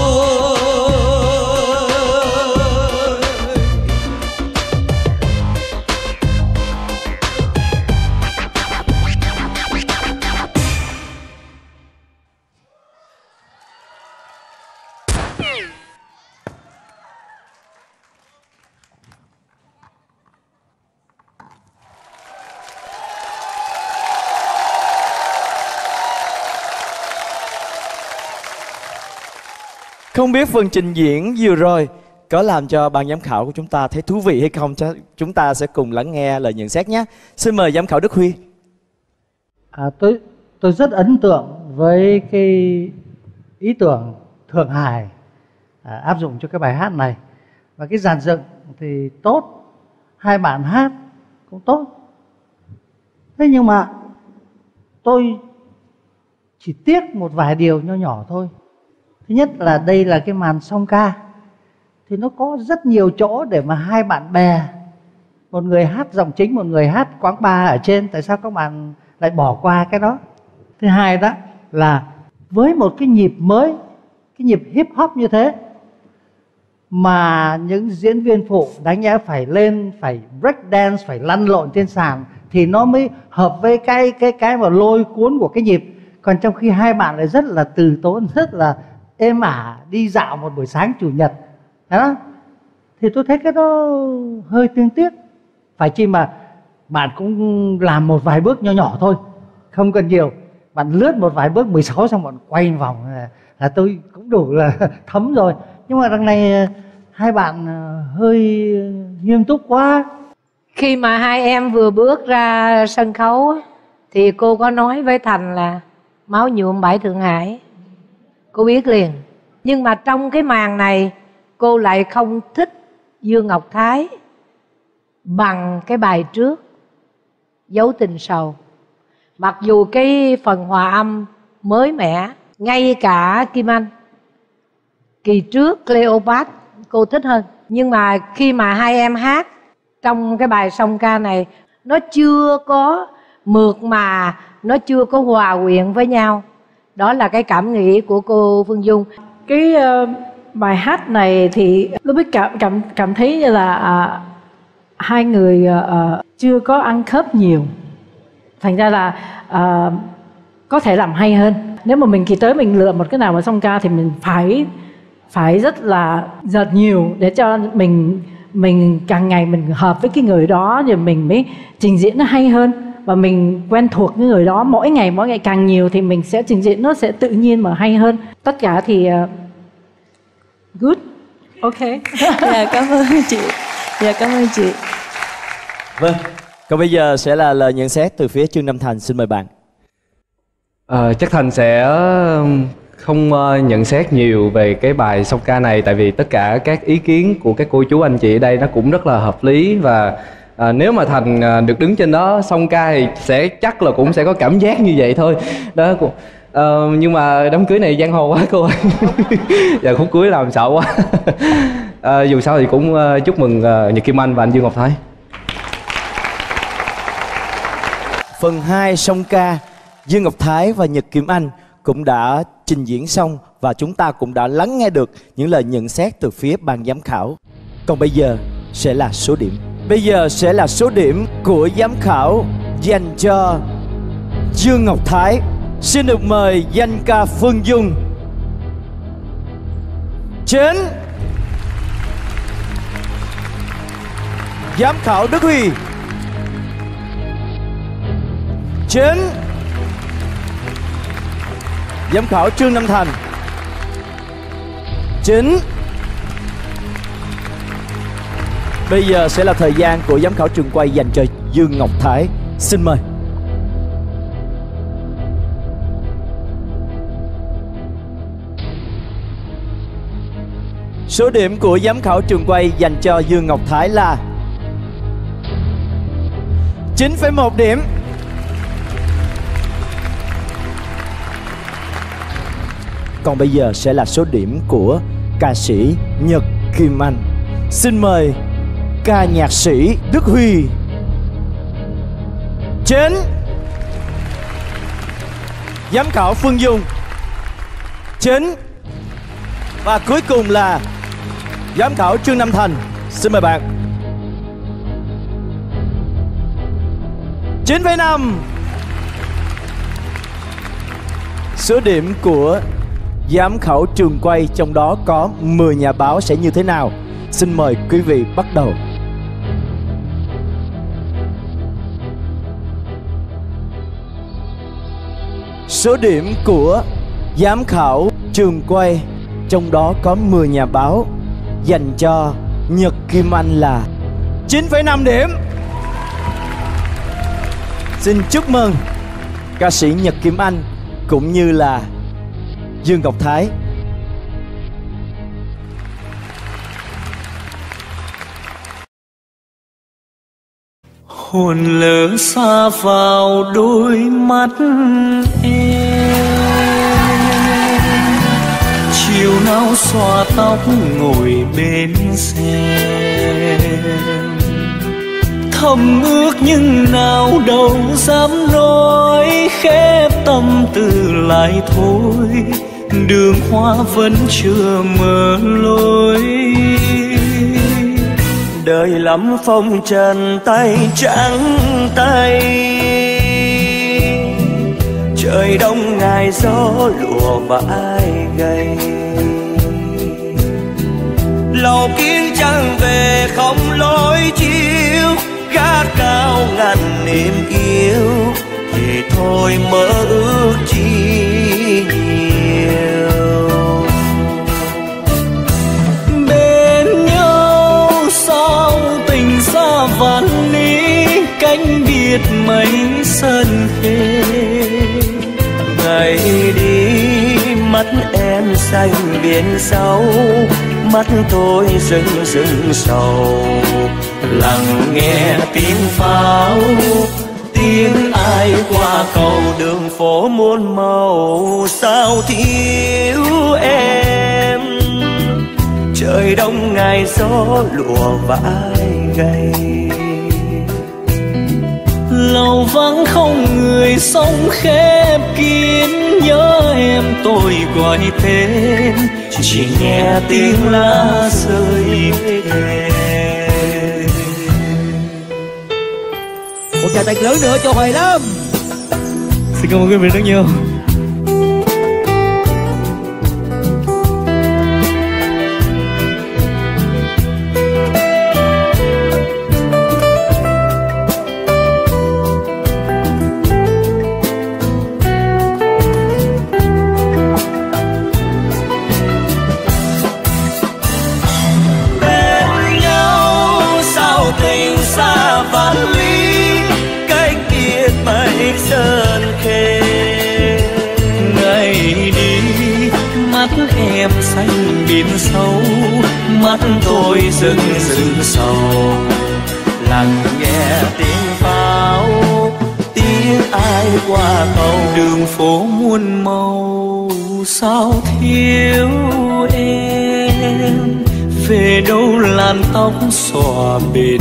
Không biết phần trình diễn vừa rồi có làm cho ban giám khảo của chúng ta thấy thú vị hay không? Chúng ta sẽ cùng lắng nghe lời nhận xét nhé. Xin mời giám khảo Đức Huy.
À, tôi tôi rất ấn tượng với cái ý tưởng Thượng Hải à, áp dụng cho cái bài hát này. Và cái dàn dựng thì tốt, hai bạn hát cũng tốt. Thế nhưng mà tôi chỉ tiếc một vài điều nho nhỏ thôi. Thứ nhất là đây là cái màn song ca, thì nó có rất nhiều chỗ để mà hai bạn bè, một người hát giọng chính, một người hát quán bar ở trên. Tại sao các bạn lại bỏ qua cái đó? Thứ hai đó là với một cái nhịp mới, cái nhịp hip hop như thế, mà những diễn viên phụ đáng nhẽ phải lên, phải break dance, phải lăn lộn trên sàn thì nó mới hợp với cái cái cái mà lôi cuốn của cái nhịp. Còn trong khi hai bạn lại rất là từ tốn, rất là êm ả đi dạo một buổi sáng chủ nhật, đó thì tôi thấy cái đó hơi tương tiếc. Phải chi mà bạn cũng làm một vài bước nho nhỏ thôi, không cần nhiều. Bạn lướt một vài bước mười sáu xong bạn quay vòng là, là tôi cũng đủ là thấm rồi. Nhưng mà đằng này hai bạn hơi nghiêm túc quá.
Khi mà hai em vừa bước ra sân khấu thì cô có nói với Thành là máu nhuộm bãi Thượng Hải. Cô biết liền. Nhưng mà trong cái màn này cô lại không thích Dương Ngọc Thái bằng cái bài trước Dấu Tình Sầu. Mặc dù cái phần hòa âm mới mẻ, ngay cả Kim Anh kỳ trước Cleopatra cô thích hơn. Nhưng mà khi mà hai em hát trong cái bài song ca này, nó chưa có mượt mà, nó chưa có hòa quyện với nhau. Đó là cái cảm nghĩ của cô Phương Dung.
Cái uh, bài hát này thì tôi biết cảm cảm cảm thấy như là uh, hai người uh, chưa có ăn khớp nhiều, thành ra là uh, có thể làm hay hơn. Nếu mà mình kỳ tới mình lựa một cái nào mà song ca thì mình phải phải rất là dợt nhiều để cho mình mình càng ngày mình hợp với cái người đó, rồi mình mới trình diễn nó hay hơn. Và mình quen thuộc cái người đó, mỗi ngày mỗi ngày càng nhiều thì mình sẽ trình diễn nó sẽ tự nhiên mà hay hơn. Tất cả thì uh, good, ok.
Dạ cảm ơn chị. Dạ cảm ơn chị.
Vâng, còn bây giờ sẽ là lời nhận xét từ phía Trương Nam Thành. Xin mời bạn.
À, chắc Thành sẽ không nhận xét nhiều về cái bài song ca này, tại vì tất cả các ý kiến của các cô chú anh chị ở đây nó cũng rất là hợp lý và À, nếu mà Thành à, được đứng trên đó song ca thì sẽ chắc là cũng sẽ có cảm giác như vậy thôi đó. À, nhưng mà đám cưới này giang hồ quá cô ơi. Dạ khúc cuối làm sợ quá. À, dù sao thì cũng uh, chúc mừng uh, Nhật Kim Anh và anh Dương Ngọc Thái.
Phần hai song ca, Dương Ngọc Thái và Nhật Kim Anh cũng đã trình diễn xong và chúng ta cũng đã lắng nghe được những lời nhận xét từ phía ban giám khảo. Còn bây giờ sẽ là số điểm. Bây giờ sẽ là số điểm của giám khảo dành cho Dương Ngọc Thái. Xin được mời danh ca Phương Dung. Trên giám khảo Đức Huy. Trên giám khảo Trương Nam Thành. Chính. Bây giờ sẽ là thời gian của giám khảo trường quay dành cho Dương Ngọc Thái. Xin mời. Số điểm của giám khảo trường quay dành cho Dương Ngọc Thái là chín phẩy một điểm. Còn bây giờ sẽ là số điểm của ca sĩ Nhật Kim Anh. Xin mời ca nhạc sĩ Đức Huy. Trên giám khảo Phương Dung. Trên. Và cuối cùng là giám khảo Trương Nam Thành. Xin mời bạn. chín phẩy năm. Số điểm của giám khảo trường quay trong đó có mười nhà báo sẽ như thế nào? Xin mời quý vị bắt đầu. Số điểm của giám khảo trường quay trong đó có mười nhà báo dành cho Nhật Kim Anh là chín phẩy năm điểm. Xin chúc mừng ca sĩ Nhật Kim Anh cũng như là Dương Ngọc Thái.
Hồn lỡ xa vào đôi mắt em, chiều nào xòa tóc ngồi bên xe, thầm ước nhưng nào đâu dám nói, khép tâm tư lại thôi, đường hoa vẫn chưa mở lối. Đời lắm phong trần tay trắng tay, trời đông ngày gió lùa vãi gầy, lầu kiếng chẳng về không lối chiếu, gác cao ngàn niềm yêu thì thôi mơ ước chi nhiều. Bên nhau sao tình xa vạn lý, cánh biệt mấy sân khê. Ngày đi mắt em xanh biển sâu, mắt tôi rưng rưng sầu, lặng nghe tiếng pháo, tiếng ai qua cầu đường phố muôn màu. Sao thiếu em, trời đông ngày gió lùa vãi gầy, lầu vắng không người sống khép kín. Nhớ em tôi gọi tên, chỉ nghe tiếng lá rơi thề.
Một tràng tay lớn nữa cho Hoài Lâm. Xin cảm ơn quý vị rất nhiều.
Em xanh biển sâu, mắt tôi rưng rưng sầu, lặng nghe tiếng pháo, tiếng ai qua cầu. Đường phố muôn màu sao thiếu em, về đâu làn tóc xõa bên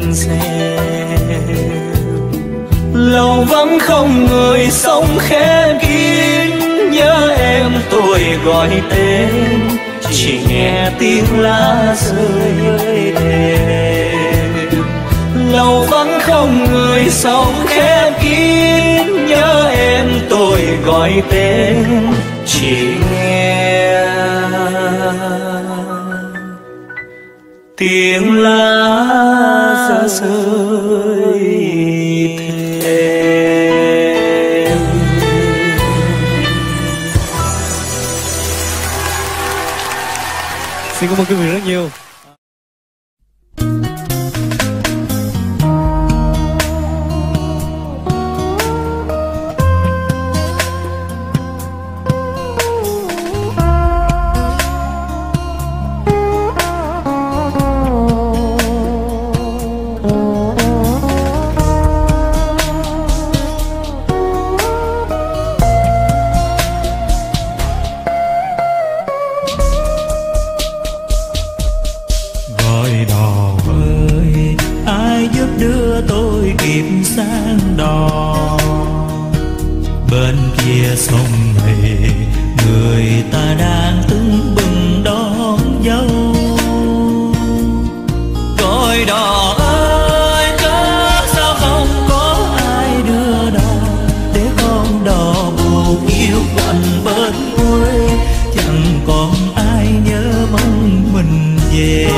rèm. Lầu vắng không người sống khẽ kín, nhớ em tôi gọi tên, chỉ nghe tiếng lá rơi đêm. Lầu vắng không người sống khẽ kín, nhớ em tôi gọi tên, chỉ nghe tiếng lá rơi thêm.
Xin cảm ơn quý vị rất nhiều.
Sông này người ta đang tưng bừng đón dâu. Còi đò ơi cớ sao không có ai đưa đò, để con đò buồn yêu quạnh bên cuối, chẳng còn ai nhớ mong mình về.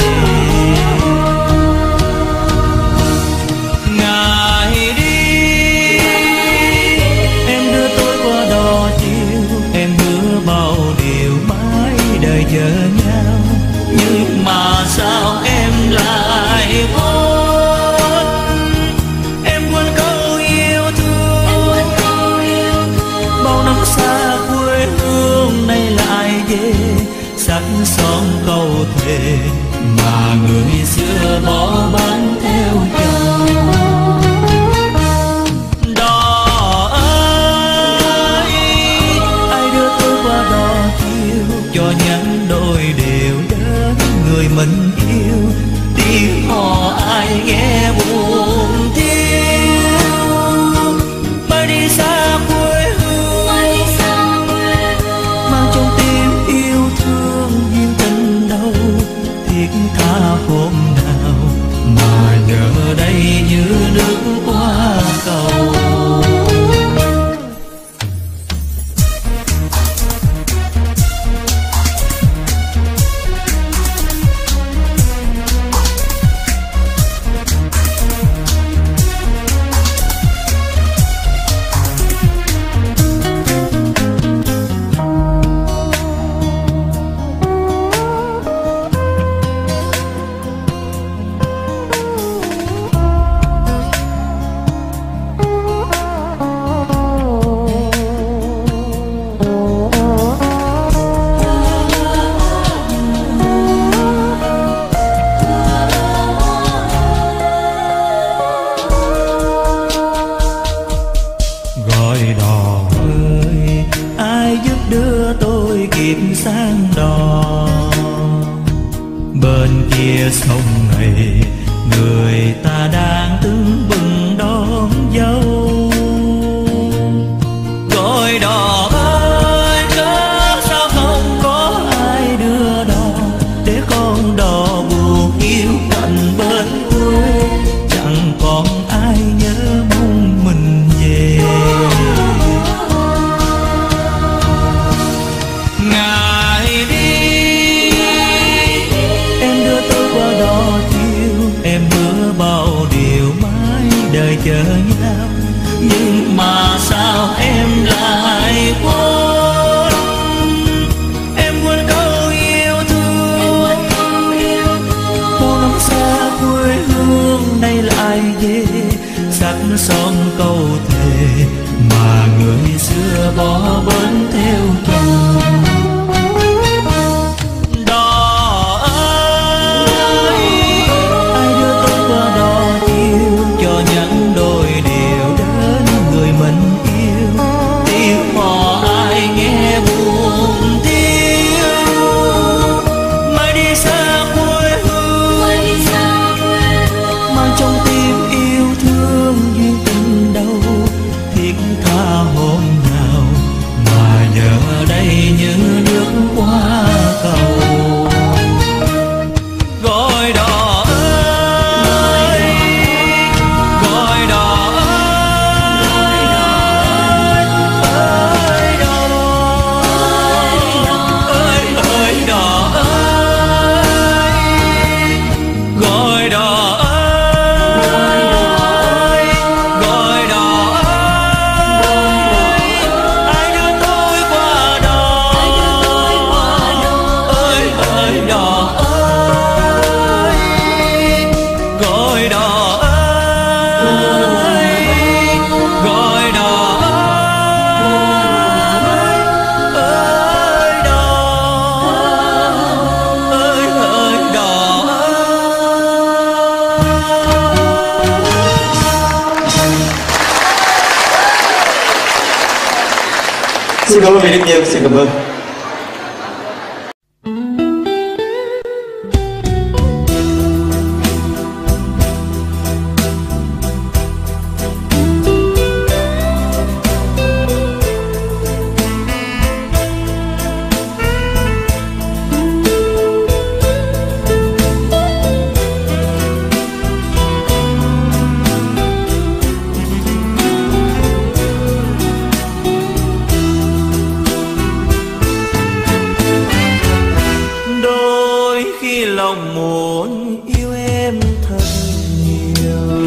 Chờ nhau nhưng mà sao em lại quên, em quên câu yêu thương. Bao năm xa quê hương nay lại về, sắc son câu thề mà người xưa bỏ bánh theo chồng. Đò ơi ai đưa tôi qua đò chiều, cho nhắn đôi điều đến người mình yêu. Tiếng hò ai nghe buồn thiêu, bay đi xa quê hương, mang trong tim yêu thương duyên tình đâu. Thiết tha hôm nào mà giờ đây như nước qua cầu. Đò ơi ai đưa tôi qua đò
Xin cảm ơn vị rất nhiều, xin cảm ơn.
lòng muốn yêu em thật nhiều,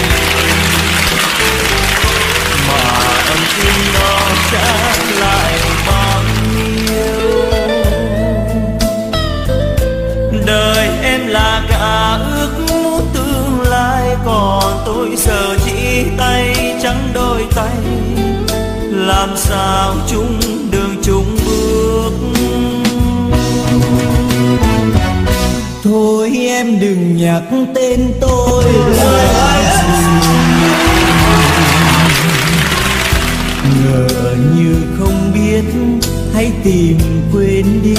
mà âm tim đó trả lại bao nhiêu. Đời em là cả ước muốn tương lai, còn tôi giờ chỉ tay trắng đôi tay, làm sao chung đường chung bước.
Thôi em đừng nhắc tên tôi là gì, ngờ như không biết, hãy tìm quên đi.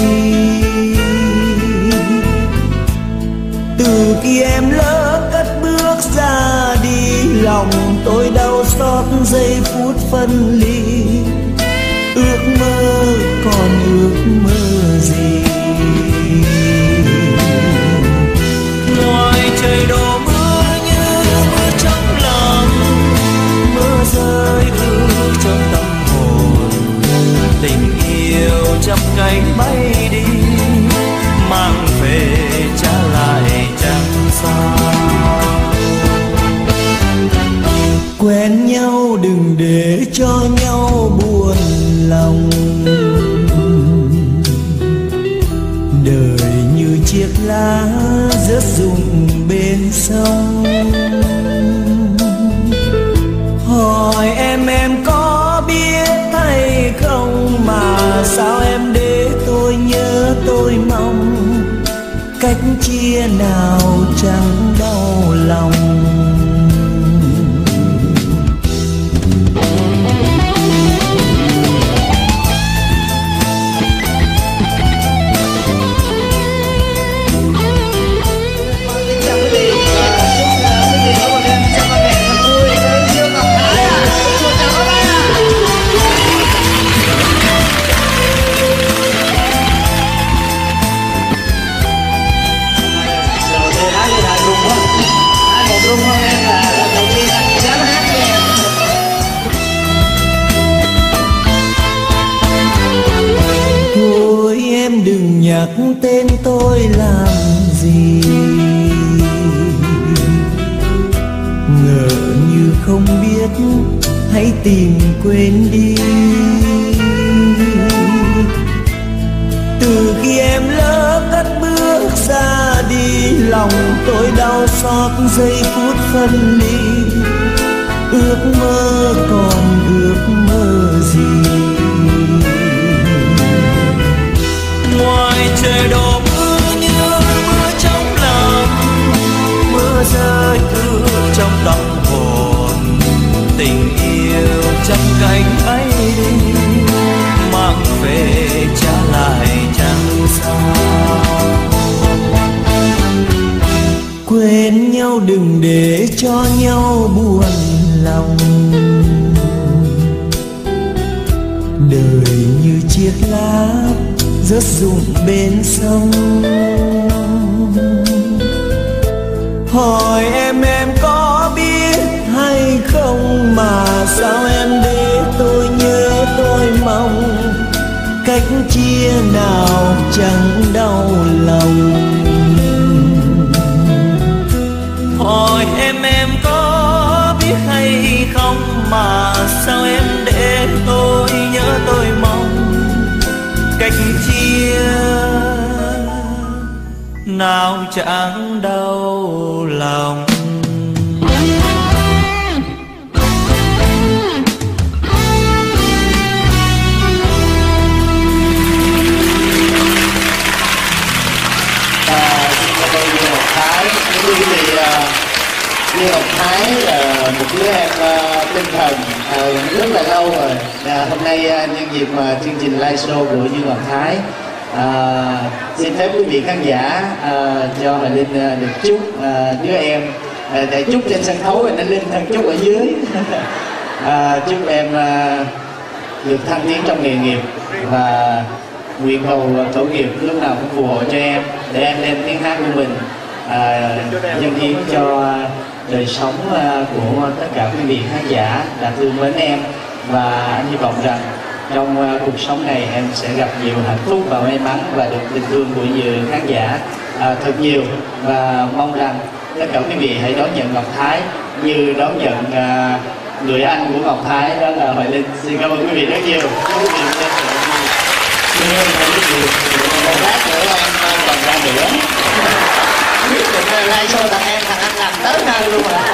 Từ khi em lỡ cất bước ra đi, lòng tôi đau xót giây phút phân ly. Ước mơ còn ước mơ gì,
ngoài trời đổ mưa như mưa trong lòng, mưa rơi ướt trong tâm hồn. Tình yêu chắp cánh bay đi, mang về trả lại chẳng sao.
quen nhau đừng để cho nhau buồn lòng. Đời như chiếc lá rớt rụng bên sông. Hỏi em em có biết hay không, mà sao em để tôi nhớ tôi mong. Cách chia nào chẳng đau lòng. Thôi em đừng nhắc tên tôi làm gì, ngờ như không biết, hãy tìm quên đi. Từ khi em lỡ cất bước ra đi, lòng tôi đau xót giây phút phân ly. Ước mơ còn ước mơ gì,
ngoài trời đổ mưa như mưa trong lòng, mưa rơi ướt trong tâm hồn. Tình yêu chắp cánh bay đi, mang về trả lại chẳng sao.
quên nhau đừng để cho nhau buồn lòng. Đời như chiếc lá rớt rụng bên sông. Hỏi em em có biết hay không, mà sao em để tôi nhớ tôi mong. Cách chia nào chẳng đau lòng.
Hỏi em em có biết hay không, mà sao em để tôi nhớ tôi mong. Cách chia nào chẳng đau lòng.
Thái, quý vị, Lê Ngọc Thái là một đứa em uh, tinh thần à, rất là lâu rồi. À, hôm nay à, nhân dịp mà chương trình live show của Dương Ngọc Thái, à, xin phép quý vị khán giả à, cho Hoài Linh à, được chúc à, đứa em à, để chúc trên sân khấu và nên Linh thân chúc ở dưới. À, chúc em à, được thăng tiến trong nghề nghiệp và nguyện cầu tổ nghiệp lúc nào cũng phù hộ cho em để em đem tiếng hát của mình à, dâng hiến cho đời sống của tất cả quý vị khán giả đã thương mến em. Và anh hy vọng rằng trong cuộc sống này em sẽ gặp nhiều hạnh phúc và may mắn và được tình thương của nhiều khán giả à, thật nhiều, và mong rằng tất cả quý vị hãy đón nhận Ngọc Thái như đón nhận à, người anh của Ngọc Thái, đó là Hoài Linh. Xin cảm ơn quý vị rất nhiều. Quý vị rất nhiều. Một lát nữa em còn ra nữa. Quyết định live show thằng em, thằng anh làm tới nơi luôn rồi.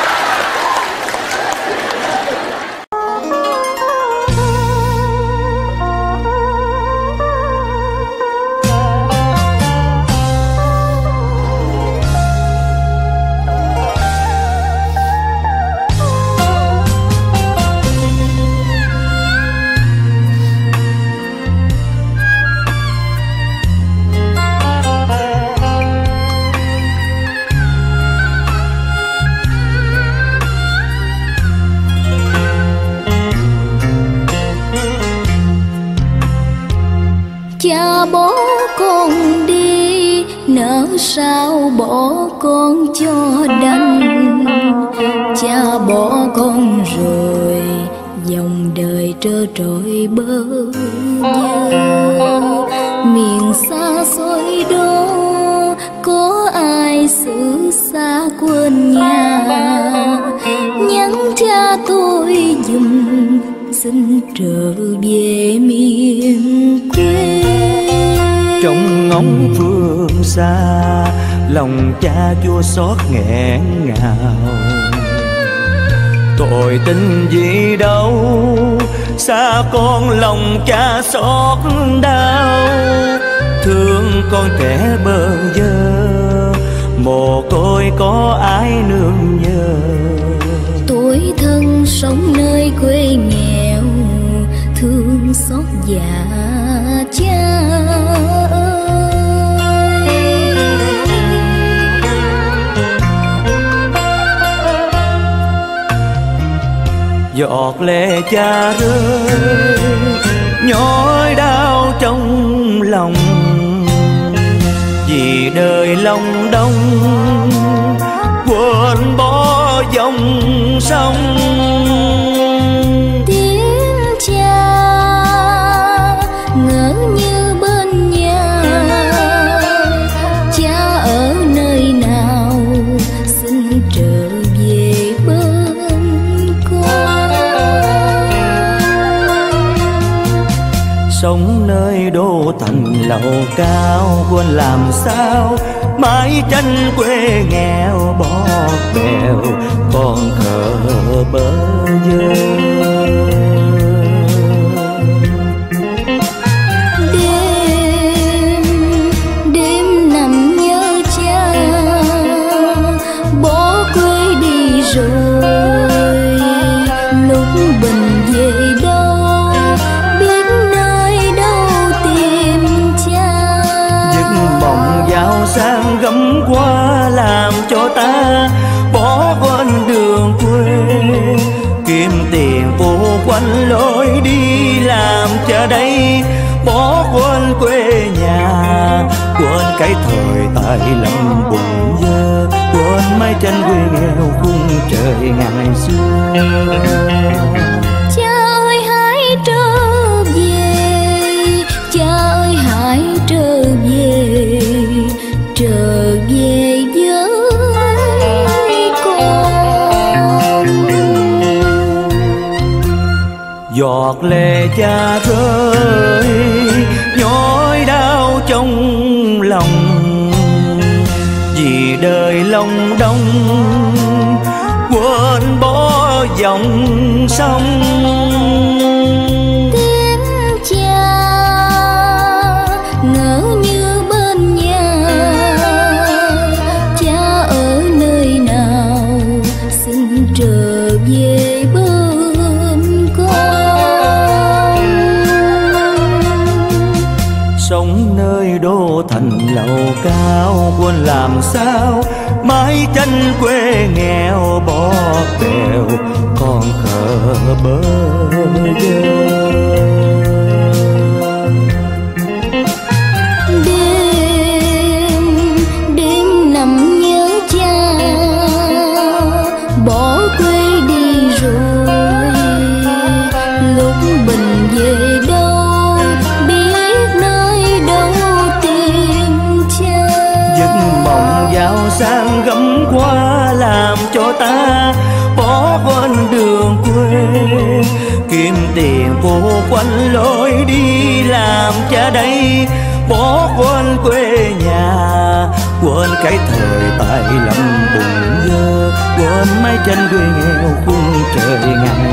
Cha bỏ con đi, nỡ sao bỏ con cho đành. Cha bỏ con rồi, dòng đời trơ trọi bơ vơ. Miền xa xôi đó, có ai xứ xa quên nhà. Nhắn cha tôi giùm, xin trở về miền quê.
Trong ngóng phương xa, lòng cha chua xót nghẹn ngào. Tội tình gì đâu, xa con lòng cha xót đau. Thương con trẻ bơ vơ, mồ côi có ai nương nhờ.
Tuổi thân sống nơi quê nghèo, thương xót dạ cha ơi.
Giọt lệ cha rơi, nhói đau trong lòng. Vì đời lòng đông, quên bỏ dòng sông.
Tiếng cha ngỡ như bên nhà, cha ở nơi nào xin trở về bên con.
Sống nơi đô thành lầu cao, quên làm sao mái tranh quê nghèo bọt bèo, còn khờ bơ vơ.
Đêm đêm nằm nhớ cha, bỏ quê đi rồi. Lúc bình về đâu, biết nơi đâu tìm cha.
Giấc mộng giàu sang gấm qua làm cho ta bỏ quên đường quê. Kiếm tiền vô quanh lối đi làm cho đây, bỏ quên quê nhà. Quên cái thời tại lòng bụng dơ, quên mái tranh quê nghèo khung trời ngày xưa.
Cha ơi hãy trở về, cha ơi hãy trở về, trở về với con.
Giọt lệ cha rơi, nhói đau trong lòng. Vì đời lòng đông, quên bỏ dòng sông.
Tiếng cha ngỡ như bên nhà, cha ở nơi nào xin trở về bên
cao, quên làm sao mái tranh quê nghèo bỏ bèo còn khờ bơ vơ. Sang gấm qua làm cho ta bỏ quên đường quê, kiếm tiền cô quanh lối đi làm cha đây, bỏ quên quê nhà, quên cái thời tài lầm bụng dơ, quên mái tranh quê nghèo khung trời ngàn